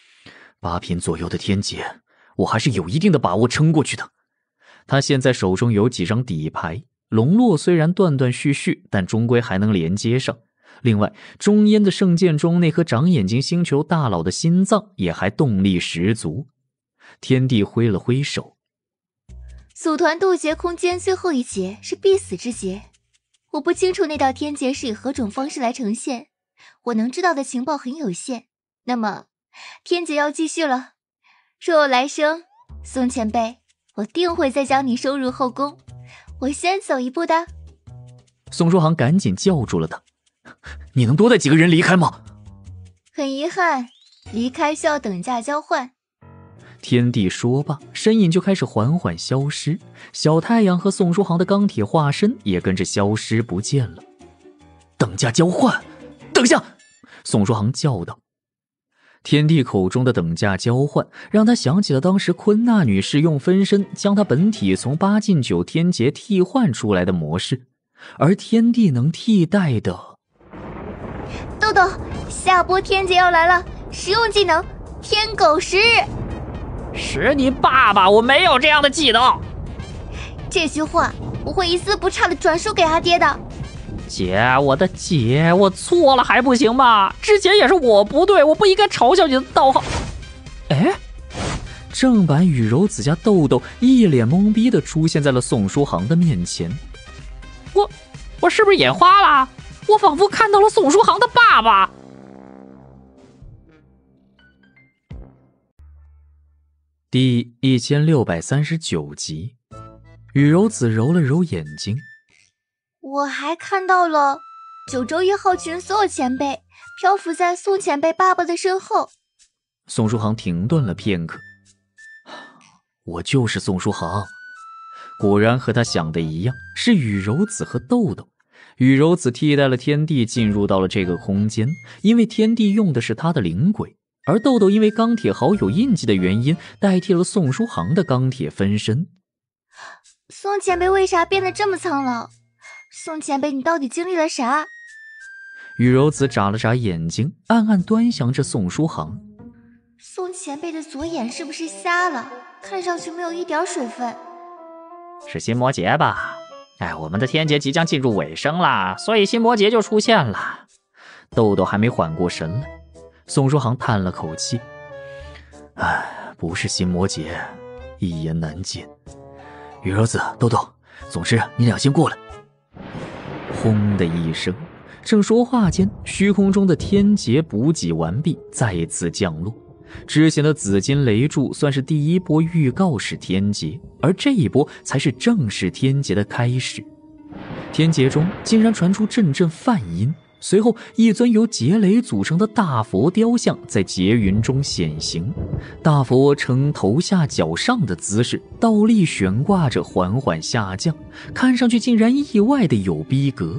，8品左右的天劫，我还是有一定的把握撑过去的。他现在手中有几张底牌，龙络虽然断断续续，但终归还能连接上。另外，中烟的圣剑中那颗长眼睛星球大佬的心脏也还动力十足。天帝挥了挥手。 组团渡劫空间最后一劫是必死之劫，我不清楚那道天劫是以何种方式来呈现，我能知道的情报很有限。那么，天劫要继续了。若有来生，宋前辈，我定会再将你收入后宫。我先走一步的。 宋书航赶紧叫住了他：“你能多带几个人离开吗？” 很遗憾，离开需要等价交换。 天帝说罢，身影就开始缓缓消失，小太阳和宋书航的钢铁化身也跟着消失不见了。等价交换？等下！宋书航叫道。天帝口中的等价交换，让他想起了当时昆娜女士用分身将他本体从8进9天劫替换出来的模式，而天帝能替代的…… 豆豆，下波天劫要来了，实用技能天狗食日。 是你爸爸，我没有这样的技能。 这句话我会一字不差的转述给阿爹的。 姐，我的姐，我错了还不行吗？之前也是我不对，我不应该嘲笑你的道行。 哎，正版雨柔子家豆豆一脸懵逼地出现在了宋书航的面前。 我是不是眼花了？我仿佛看到了宋书航的爸爸。 第1639集，雨柔子揉了揉眼睛。 我还看到了9州1号群所有前辈漂浮在宋前辈爸爸的身后。 宋书航停顿了片刻。我就是宋书航。果然和他想的一样，是雨柔子和豆豆。雨柔子替代了天帝进入到了这个空间，因为天帝用的是他的灵鬼，而豆豆因为钢铁好友印记的原因，代替了宋书航的钢铁分身。 宋前辈为啥变得这么苍老？宋前辈，你到底经历了啥？ 雨柔子眨了眨眼睛，暗暗端详着宋书航。 宋前辈的左眼是不是瞎了？看上去没有一点水分。 是新魔劫吧？哎，我们的天劫即将进入尾声啦，所以新魔劫就出现了。 豆豆还没缓过神来，宋书航叹了口气：“哎，不是新魔劫，一言难尽。雨柔子、豆豆，总之你俩先过来。”轰的一声，正说话间，虚空中的天劫补给完毕，再次降落。之前的紫金雷柱算是第一波预告式天劫，而这一波才是正式天劫的开始。天劫中竟然传出阵阵梵音，随后一尊由劫雷组成的大佛雕像在劫云中显形。大佛呈头下脚上的姿势，倒立悬挂着缓缓下降，看上去竟然意外的有逼格。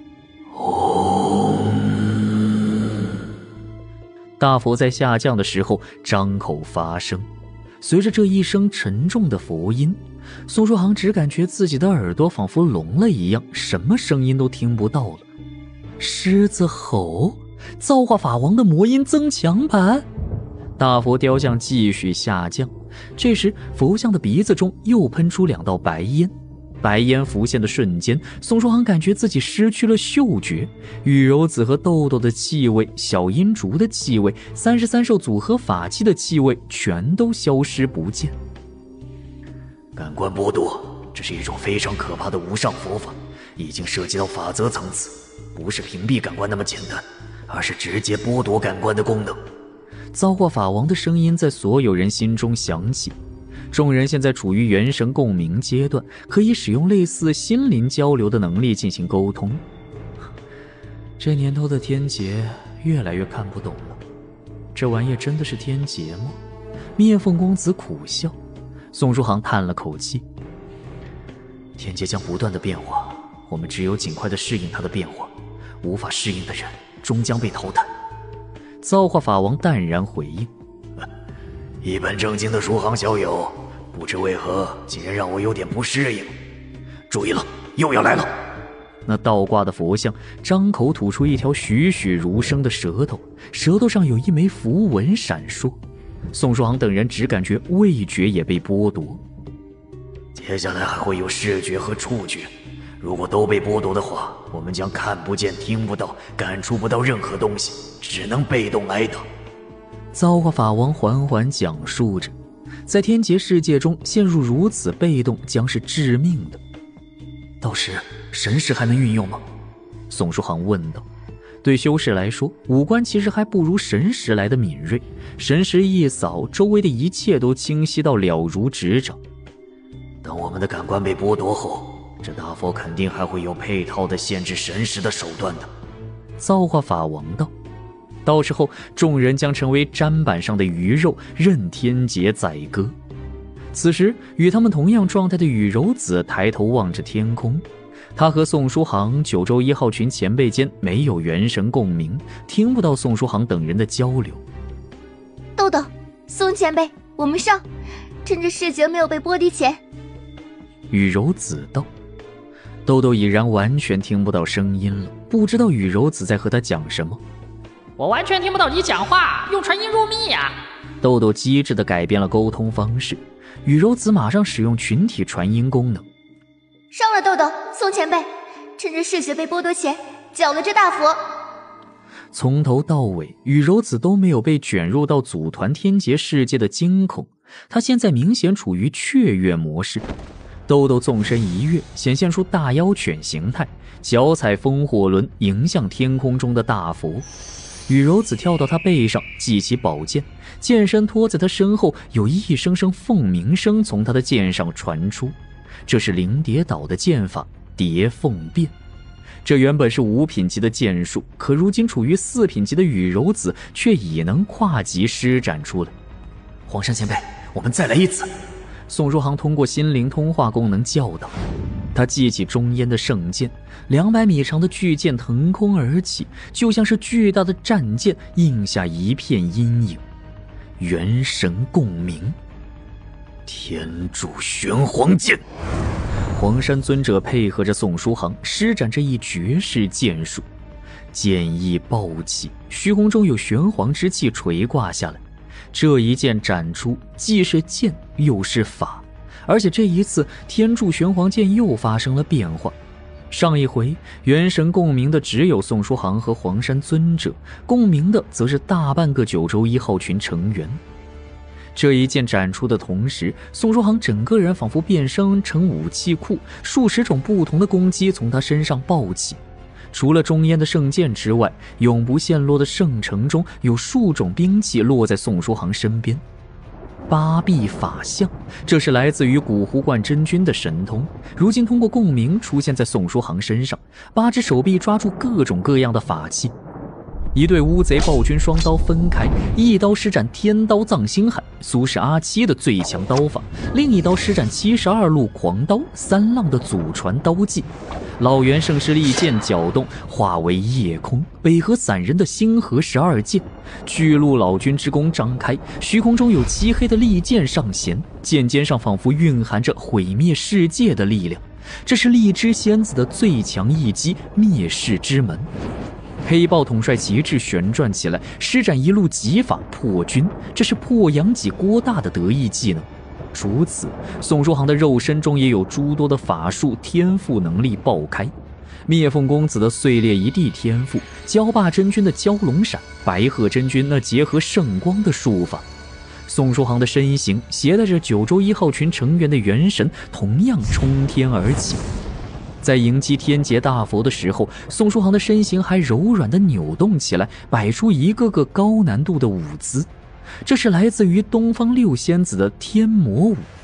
大佛在下降的时候张口发声，随着这一声沉重的佛音，宋书航只感觉自己的耳朵仿佛聋了一样，什么声音都听不到了。狮子吼，造化法王的魔音增强版。大佛雕像继续下降，这时佛像的鼻子中又喷出2道白烟。白烟浮现的瞬间，宋书航感觉自己失去了嗅觉，雨柔子和豆豆的气味，小阴烛的气味，33兽组合法器的气味全都消失不见。 感官剥夺，这是一种非常可怕的无上佛法，已经涉及到法则层次，不是屏蔽感官那么简单，而是直接剥夺感官的功能。 造化法王的声音在所有人心中响起。 众人现在处于元神共鸣阶段，可以使用类似心灵交流的能力进行沟通。这年头的天劫越来越看不懂了，这玩意真的是天劫吗？灭凤公子苦笑，宋书航叹了口气。天劫将不断的变化，我们只有尽快的适应它的变化，无法适应的人终将被淘汰。造化法王淡然回应。 一本正经的书行小友，不知为何竟然让我有点不适应。注意了，又要来了！ 那倒挂的佛像张口吐出一条栩栩如生的舌头，舌头上有一枚符文闪烁。宋书航等人只感觉味觉也被剥夺。 接下来还会有视觉和触觉，如果都被剥夺的话，我们将看不见、听不到、感触不到任何东西，只能被动挨打。 造化法王缓缓讲述着，在天劫世界中陷入如此被动将是致命的。到时神识还能运用吗？宋书航问道。对修士来说，五官其实还不如神识来的敏锐，神识一扫，周围的一切都清晰到了如指掌。 等我们的感官被剥夺后，这大佛肯定还会有配套的限制神识的手段的。 造化法王道。到时候众人将成为砧板上的鱼肉，任天劫宰割。此时与他们同样状态的雨柔子抬头望着天空，他和宋书航、九州一号群前辈间没有元神共鸣，听不到宋书航等人的交流。 豆豆，宋前辈，我们上，趁着视觉没有被剥离前。 雨柔子道。豆豆已然完全听不到声音了，不知道雨柔子在和他讲什么。 我完全听不到你讲话，用传音入密呀！ 豆豆机智地改变了沟通方式，雨柔子马上使用群体传音功能。 上了，豆豆，宋前辈，趁着视觉被剥夺前，搅了这大佛。 从头到尾，雨柔子都没有被卷入到组团天劫世界的惊恐，她现在明显处于雀跃模式。豆豆纵身一跃，显现出大妖犬形态，脚踩风火轮，迎向天空中的大佛。雨柔子跳到他背上，系起宝剑，剑身拖在他身后，有一声声凤鸣声从他的剑上传出。这是灵蝶岛的剑法蝶凤变。这原本是5品级的剑术，可如今处于4品级的雨柔子却已能跨级施展出来。 黄山前辈，我们再来一次。 宋书航通过心灵通话功能叫道。他记起中烟的圣剑，200米长的巨剑腾空而起，就像是巨大的战舰，映下一片阴影。元神共鸣， 天柱玄黄剑。 黄山尊者配合着宋书航施展这一绝世剑术，剑意暴起，虚空中有玄黄之气垂挂下来。这一剑斩出，既是剑又是法，而且这一次天柱玄黄剑又发生了变化。上一回元神共鸣的只有宋书航和黄山尊者，共鸣的则是大半个九州1号群成员。这一剑斩出的同时，宋书航整个人仿佛变身成武器库，数十种不同的攻击从他身上爆起。除了中烟的圣剑之外，永不陷落的圣城中有数种兵器落在宋书航身边。8臂法相，这是来自于古湖观真君的神通，如今通过共鸣出现在宋书航身上，8只手臂抓住各种各样的法器。一对乌贼暴君双刀分开，一刀施展天刀藏星海，苏轼阿七的最强刀法，另一刀施展72路狂刀，三浪的祖传刀技。老元圣师利剑搅动，化为夜空，北河散人的星河12剑。巨鹿老君之弓张开，虚空中有漆黑的利剑上弦，剑尖上仿佛蕴含着毁灭世界的力量。这是荔枝仙子的最强一击，灭世之门。黑豹统帅旗帜旋转起来，施展一路极法破军，这是破阳戟郭大的得意技能。除此，宋书航的肉身中也有诸多的法术天赋能力爆开。灭凤公子的碎裂一地天赋，蛟霸真君的蛟龙闪，白鹤真君那结合圣光的术法。宋书航的身形携带着九州1号群成员的元神，同样冲天而起。在迎击天劫大佛的时候，宋书航的身形还柔软地扭动起来，摆出一个个高难度的舞姿。这是来自于东方六仙子的天魔舞，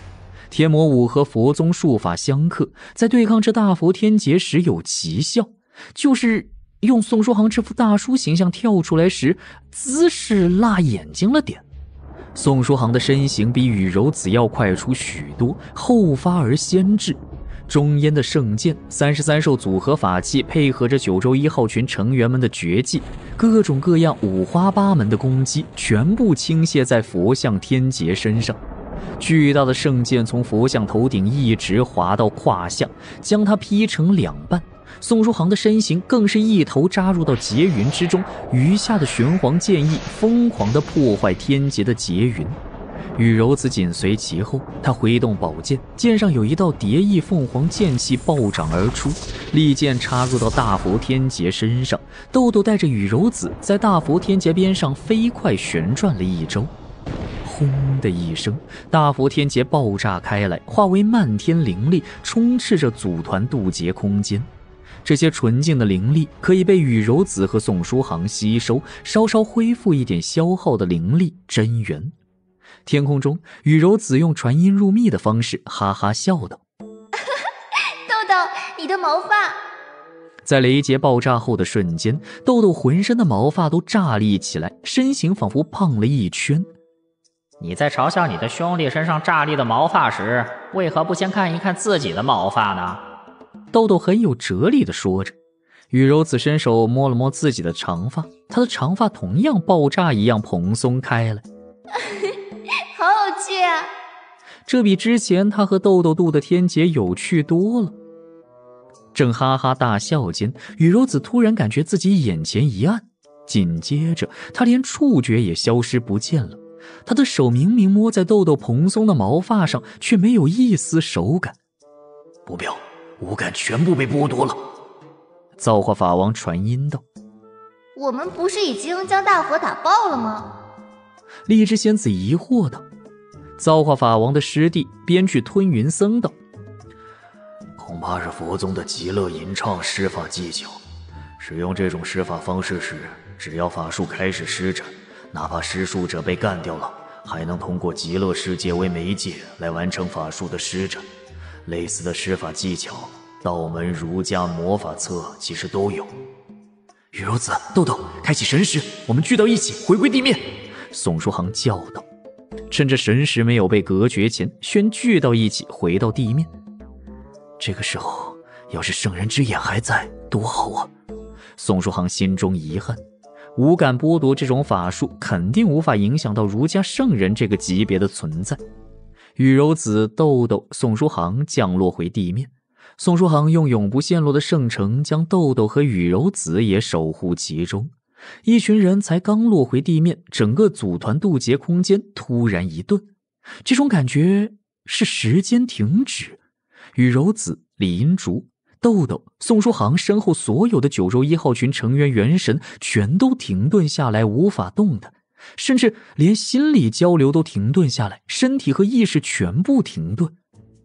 天魔武和佛宗术法相克，在对抗这大佛天劫时有奇效，就是用宋书航这副大叔形象跳出来时，姿势辣眼睛了点。宋书航的身形比雨柔子要快出许多，后发而先至。中烟的圣剑，33兽组合法器，配合着九州1号群成员们的绝技，各种各样五花八门的攻击全部倾泻在佛像天劫身上。巨大的圣剑从佛像头顶一直划到胯下，将他劈成两半。宋书航的身形更是一头扎入到劫云之中，余下的玄黄剑意疯狂地破坏天劫的劫云。雨柔子紧随其后，他挥动宝剑，剑上有一道蝶翼凤凰剑气暴涨而出，利剑插入到大佛天劫身上。豆豆带着雨柔子在大佛天劫边上飞快旋转了一周，轰的一声，大佛天劫爆炸开来，化为漫天灵力，充斥着组团渡劫空间。这些纯净的灵力可以被雨柔子和宋书航吸收，稍稍恢复一点消耗的灵力真元。天空中，雨柔子用传音入密的方式哈哈笑道： 豆豆，你的毛发。 在雷劫爆炸后的瞬间，豆豆浑身的毛发都炸立起来，身形仿佛胖了一圈。 你在嘲笑你的兄弟身上炸立的毛发时，为何不先看一看自己的毛发呢？ 豆豆很有哲理地说着。雨柔子伸手摸了摸自己的长发，她的长发同样爆炸一样蓬松开来。 好有趣啊！ 这比之前她和豆豆渡的天劫有趣多了。正哈哈大笑间，雨柔子突然感觉自己眼前一暗，紧接着她连触觉也消失不见了。她的手明明摸在豆豆蓬松的毛发上，却没有一丝手感。 不妙，五感全部被剥夺了。 造化法王传音道： 我们不是已经将大佛打爆了吗？ 荔枝仙子疑惑道。造化法王的师弟编剧吞云僧道： 恐怕是佛宗的极乐吟唱施法技巧。使用这种施法方式时，只要法术开始施展，哪怕施术者被干掉了，还能通过极乐世界为媒介来完成法术的施展。类似的施法技巧，道门、儒家、魔法册其实都有。 雨柔子、豆豆，开启神识，我们聚到一起，回归地面。宋书航叫道，趁着神识没有被隔绝前，宣聚到一起，回到地面。这个时候，要是圣人之眼还在，多好啊！宋书航心中遗憾，五感剥夺这种法术，肯定无法影响到儒家圣人这个级别的存在。雨柔子、豆豆、宋书航降落回地面。宋书航用永不陷落的圣城将豆豆和雨柔子也守护其中。一群人才刚落回地面，整个组团渡劫空间突然一顿，这种感觉是时间停止。雨柔子、李银竹、豆豆、宋书航身后所有的九州1号群成员元神全都停顿下来，无法动弹，甚至连心理交流都停顿下来，身体和意识全部停顿。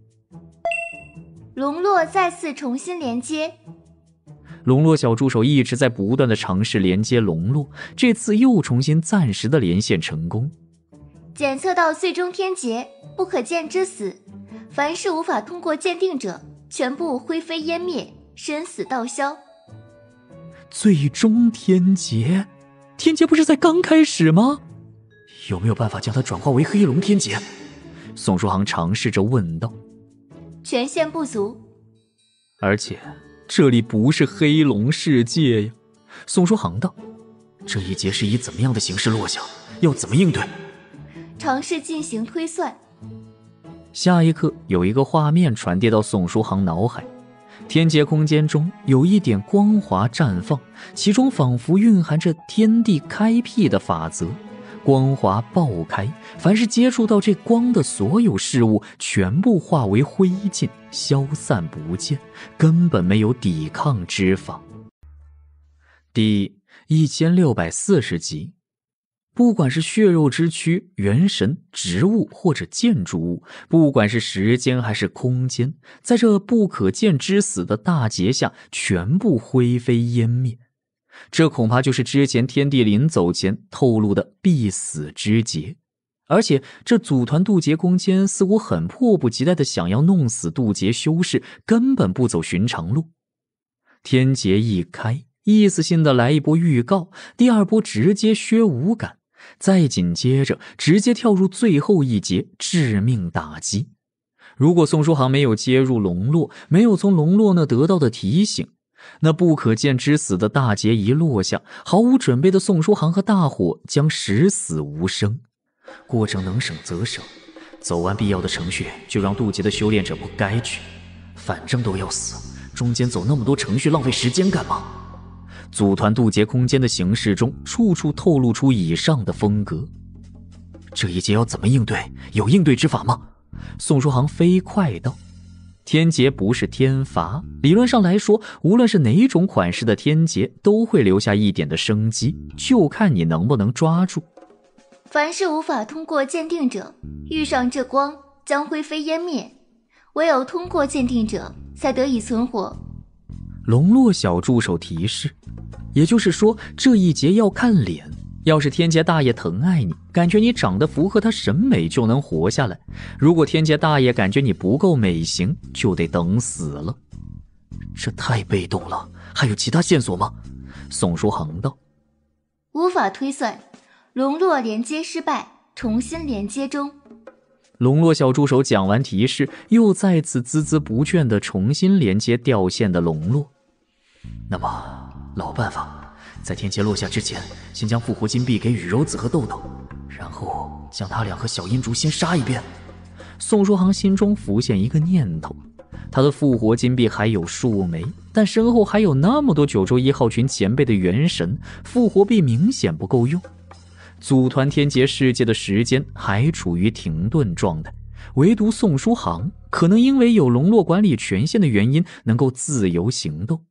龙络再次重新连接。 龙络小助手一直在不断的尝试连接龙络，这次又重新暂时的连线成功。 检测到最终天劫，不可见之死，凡是无法通过鉴定者，全部灰飞烟灭，生死道消。 最终天劫？天劫不是才刚开始吗？有没有办法将它转化为黑龙天劫？宋书航尝试着问道。 权限不足， 而且这里不是黑龙世界呀。宋书航道，这一劫是以怎么样的形式落下？要怎么应对？ 尝试进行推算。 下一刻，有一个画面传递到宋书航脑海。天劫空间中有一点光华绽放，其中仿佛蕴含着天地开辟的法则。光华爆开，凡是接触到这光的所有事物全部化为灰烬，消散不见，根本没有抵抗之法。第1640集。不管是血肉之躯、元神、植物或者建筑物，不管是时间还是空间，在这不可见之死的大劫下全部灰飞烟灭。这恐怕就是之前天帝临走前透露的必死之劫。 而且这组团渡劫空间似乎很迫不及待地想要弄死渡劫修士，根本不走寻常路。天劫一开，意思性的来一波预告，第二波直接削无感，再紧接着直接跳入最后一劫，致命打击。如果宋书航没有接入龙络，没有从龙络那得到的提醒，那不可见之死的大劫一落下，毫无准备的宋书航和大伙将十死无生。过程能省则省，走完必要的程序就让渡劫的修炼者不该去，反正都要死，中间走那么多程序浪费时间干嘛？组团渡劫空间的形式中处处透露出以上的风格。这一劫要怎么应对？有应对之法吗？宋书航飞快道。天劫不是天罚，理论上来说，无论是哪种款式的天劫都会留下一点的生机，就看你能不能抓住。 凡是无法通过鉴定者，遇上这光将灰飞烟灭，唯有通过鉴定者才得以存活。 龙络小助手提示，也就是说这一劫要看脸，要是天劫大爷疼爱你，感觉你长得符合他审美就能活下来，如果天劫大爷感觉你不够美型，就得等死了。这太被动了，还有其他线索吗？宋书航道。 无法推算，龙络连接失败，重新连接中。 龙络小助手讲完提示，又再次孜孜不倦地重新连接掉线的龙络。那么老办法，在天劫落下之前，先将复活金币给雨柔子和豆豆，然后将他俩和小阴烛先杀一遍。宋书航心中浮现一个念头，他的复活金币还有数枚，但身后还有那么多九州一号群前辈的元神，复活币明显不够用。组团天劫世界的时间还处于停顿状态，唯独宋书航可能因为有龙络管理权限的原因，能够自由行动。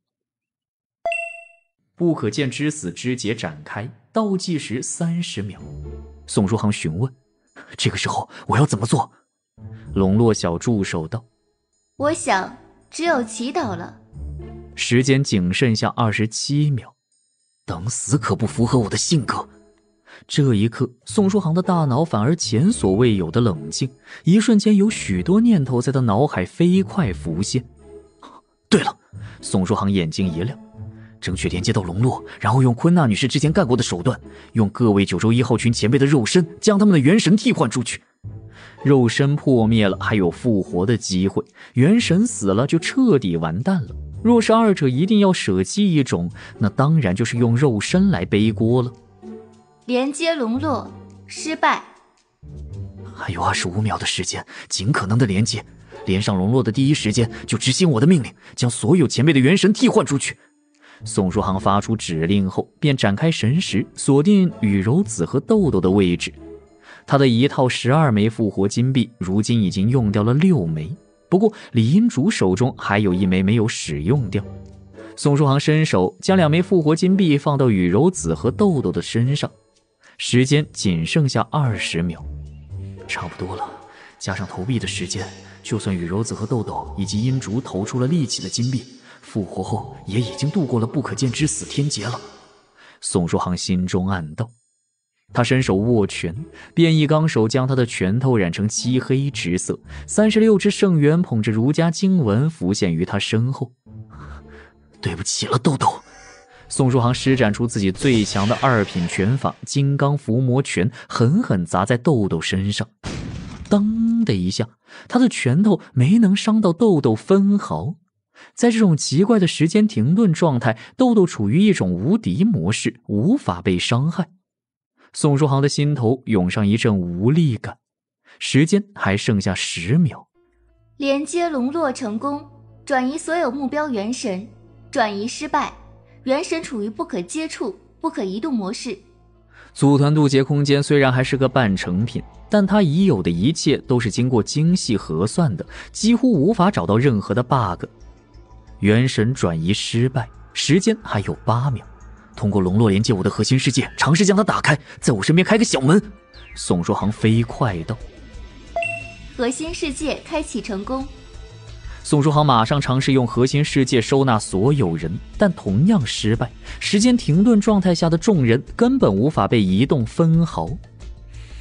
不可见之死之劫展开，倒计时30秒。宋书航询问：这个时候我要怎么做？龙络小助手道： 我想只有祈祷了。 时间仅剩下27秒，等死可不符合我的性格。这一刻，宋书航的大脑反而前所未有的冷静，一瞬间有许多念头在他脑海飞快浮现。对了，宋书航眼睛一亮，争取连接到龙络，然后用昆娜女士之前干过的手段，用各位九州一号群前辈的肉身将他们的元神替换出去。肉身破灭了，还有复活的机会；元神死了，就彻底完蛋了。若是二者一定要舍弃一种，那当然就是用肉身来背锅了。 连接龙络失败， 还有25秒的时间，尽可能的连接，连上龙络的第一时间就执行我的命令，将所有前辈的元神替换出去。宋书航发出指令后，便展开神识，锁定雨柔子和豆豆的位置。他的一套12枚复活金币，如今已经用掉了6枚，不过李阴竹手中还有1枚没有使用掉。宋书航伸手将2枚复活金币放到雨柔子和豆豆的身上，时间仅剩下20秒，差不多了。加上投币的时间，就算雨柔子和豆豆以及阴竹投出了力气的金币，复活后也已经度过了不可见之死天劫了。宋书航心中暗道，他伸手握拳，变异纲手将他的拳头染成漆黑之色，36只圣元捧着儒家经文浮现于他身后。对不起了，豆豆。宋书航施展出自己最强的2品拳法金刚伏魔拳，狠狠砸在豆豆身上。当的一下，他的拳头没能伤到豆豆分毫。在这种奇怪的时间停顿状态，豆豆处于一种无敌模式，无法被伤害。宋书航的心头涌上一阵无力感，时间还剩下10秒。 连接龙络成功，转移所有目标元神，转移失败，元神处于不可接触、不可移动模式。 组团渡劫空间虽然还是个半成品，但它已有的一切都是经过精细核算的，几乎无法找到任何的 bug。元神转移失败，时间还有8秒。通过龙络连接我的核心世界，尝试将它打开，在我身边开个小门。宋书航飞快道。 核心世界开启成功。 宋书航马上尝试用核心世界收纳所有人，但同样失败。时间停顿状态下的众人根本无法被移动分毫。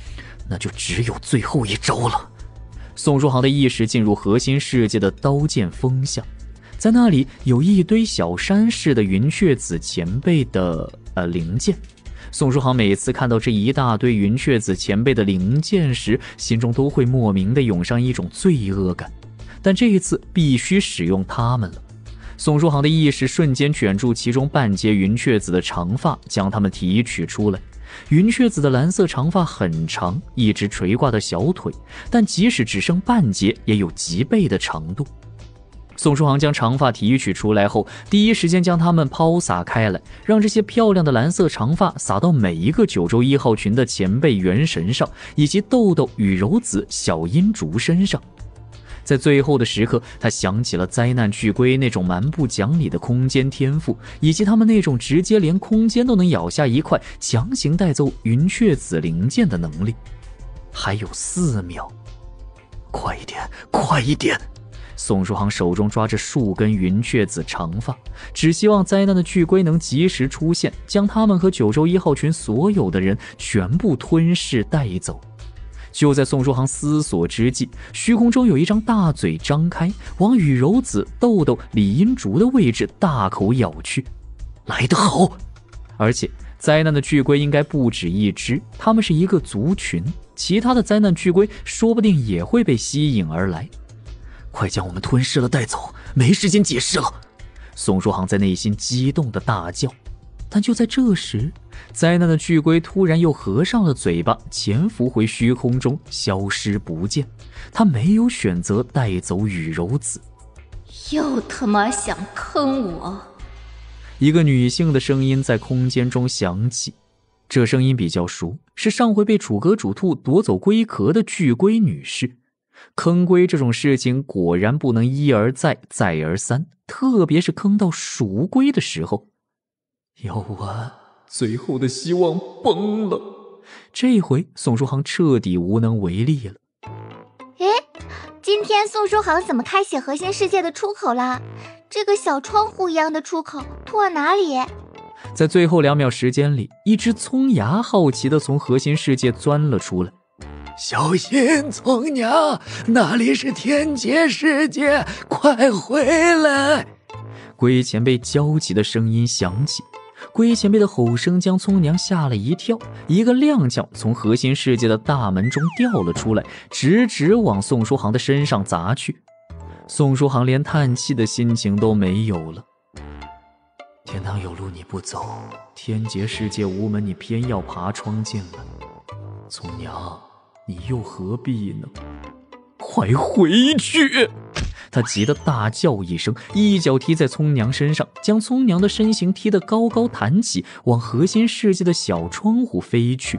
那就只有最后一招了。宋书航的意识进入核心世界的刀剑锋下，在那里有一堆小山似的云雀子前辈的零件。宋书航每次看到这一大堆云雀子前辈的零件时，心中都会莫名地涌上一种罪恶感，但这一次必须使用它们了。宋书航的意识瞬间卷住其中半截云雀子的长发，将它们提取出来。云雀子的蓝色长发很长，一直垂挂到小腿，但即使只剩半截，也有几倍的长度。宋书航将长发提取出来后，第一时间将它们抛洒开来，让这些漂亮的蓝色长发洒到每一个九州一号群的前辈元神上，以及豆豆、雨柔子、小阴竹身上。在最后的时刻，他想起了灾难巨龟那种蛮不讲理的空间天赋，以及他们那种直接连空间都能咬下一块，强行带走云雀子零件的能力。还有4秒，快一点，快一点！宋书航手中抓着数根云雀子长发，只希望灾难的巨龟能及时出现，将他们和九州一号群所有的人全部吞噬带走。就在宋书航思索之际，虚空中有一张大嘴张开，往雨柔子、豆豆、李阴竹的位置大口咬去。来得好！而且灾难的巨龟应该不止一只，它们是一个族群，其他的灾难巨龟说不定也会被吸引而来。快将我们吞噬了带走，没时间解释了！宋书航在内心激动地大叫。但就在这时，灾难的巨龟突然又合上了嘴巴，潜伏回虚空中，消失不见。他没有选择带走雨柔子。 又他妈想坑我！ 一个女性的声音在空间中响起，这声音比较熟，是上回被楚河主兔夺走龟壳的巨龟女士。坑龟这种事情果然不能一而再再而三，特别是坑到熟龟的时候。妖丸，最后的希望崩了。这回宋书航彻底无能为力了。 今天宋书航怎么开启核心世界的出口啦？这个小窗户一样的出口通往哪里？ 在最后2秒时间里，一只葱牙好奇地从核心世界钻了出来。 小心葱娘，那里是天劫世界，快回来！ 龟前辈焦急的声音响起，龟前辈的吼声将葱娘吓了一跳，一个踉跄从核心世界的大门中掉了出来，直直往宋书航的身上砸去。宋书航连叹气的心情都没有了。天堂有路你不走，天劫世界无门你偏要爬窗进来，葱娘你又何必呢？快回去！他急得大叫一声，一脚踢在葱娘身上，将葱娘的身形踢得高高弹起，往核心世界的小窗户飞去。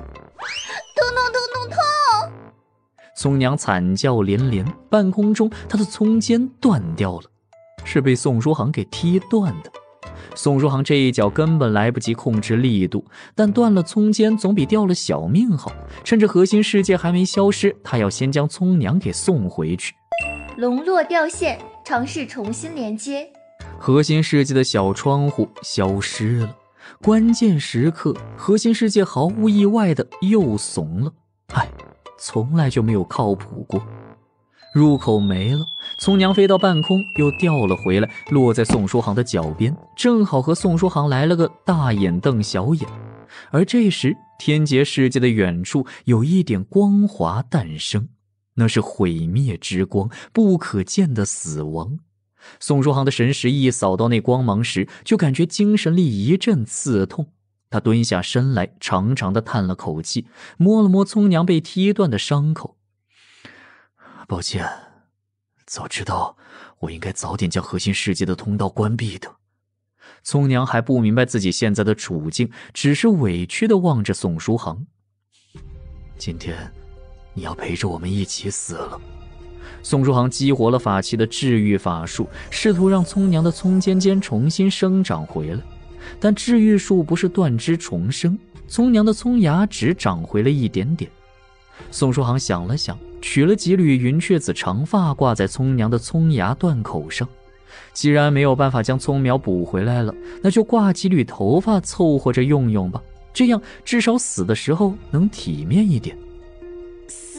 痛！ 葱娘惨叫连连，半空中她的葱尖断掉了，是被宋书航给踢断的。宋书航这一脚根本来不及控制力度，但断了葱尖总比掉了小命好。趁着核心世界还没消失，他要先将葱娘给送回去。 龙络掉线，尝试重新连接。 核心世界的小窗户消失了，关键时刻，核心世界毫无意外的又怂了。从来就没有靠谱过。入口没了，葱娘飞到半空又掉了回来，落在宋书航的脚边，正好和宋书航来了个大眼瞪小眼。而这时天劫世界的远处有一点光华诞生，那是毁灭之光，不可见的死亡。宋书航的神识一扫到那光芒时，就感觉精神力一阵刺痛。他蹲下身来，长长的叹了口气，摸了摸葱娘被踢断的伤口。抱歉，早知道我应该早点将核心世界的通道关闭的。葱娘还不明白自己现在的处境，只是委屈地望着宋书航。今天你要陪着我们一起死了。宋书航激活了法器的治愈法术，试图让葱娘的葱尖尖重新生长回来，但治愈术不是断肢重生，葱娘的葱牙只长回了一点点。宋书航想了想，取了几缕云雀子长发挂在葱娘的葱牙断口上。既然没有办法将葱苗补回来了，那就挂几缕头发凑合着用用吧，这样至少死的时候能体面一点。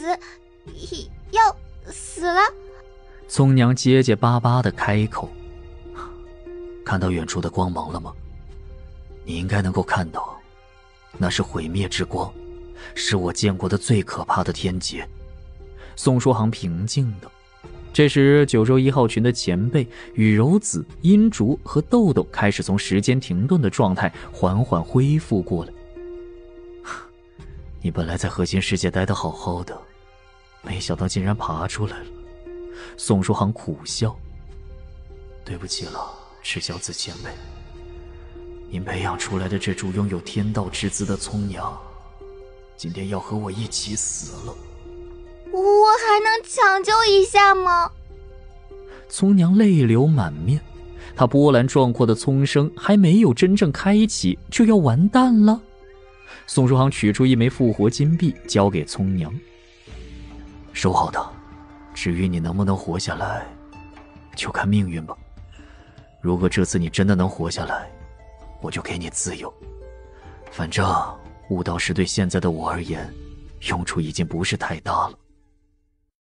要死了。 葱娘结结巴巴地开口。 看到远处的光芒了吗？你应该能够看到，那是毁灭之光，是我见过的最可怕的天劫。 宋书航平静道。这时九州1号群的前辈雨柔子、阴竹和豆豆开始从时间停顿的状态缓缓恢复过来。 你本来在核心世界待得好好的，没想到竟然爬出来了。 宋书航苦笑。 对不起了，赤小子前辈，您培养出来的这株拥有天道之姿的葱娘，今天要和我一起死了。 我还能抢救一下吗？ 葱娘泪流满面，她波澜壮阔的葱生还没有真正开启，就要完蛋了。宋书航取出一枚复活金币，交给葱娘。 收好它，至于你能不能活下来，就看命运吧。如果这次你真的能活下来，我就给你自由。反正悟道石对现在的我而言，用处已经不是太大了。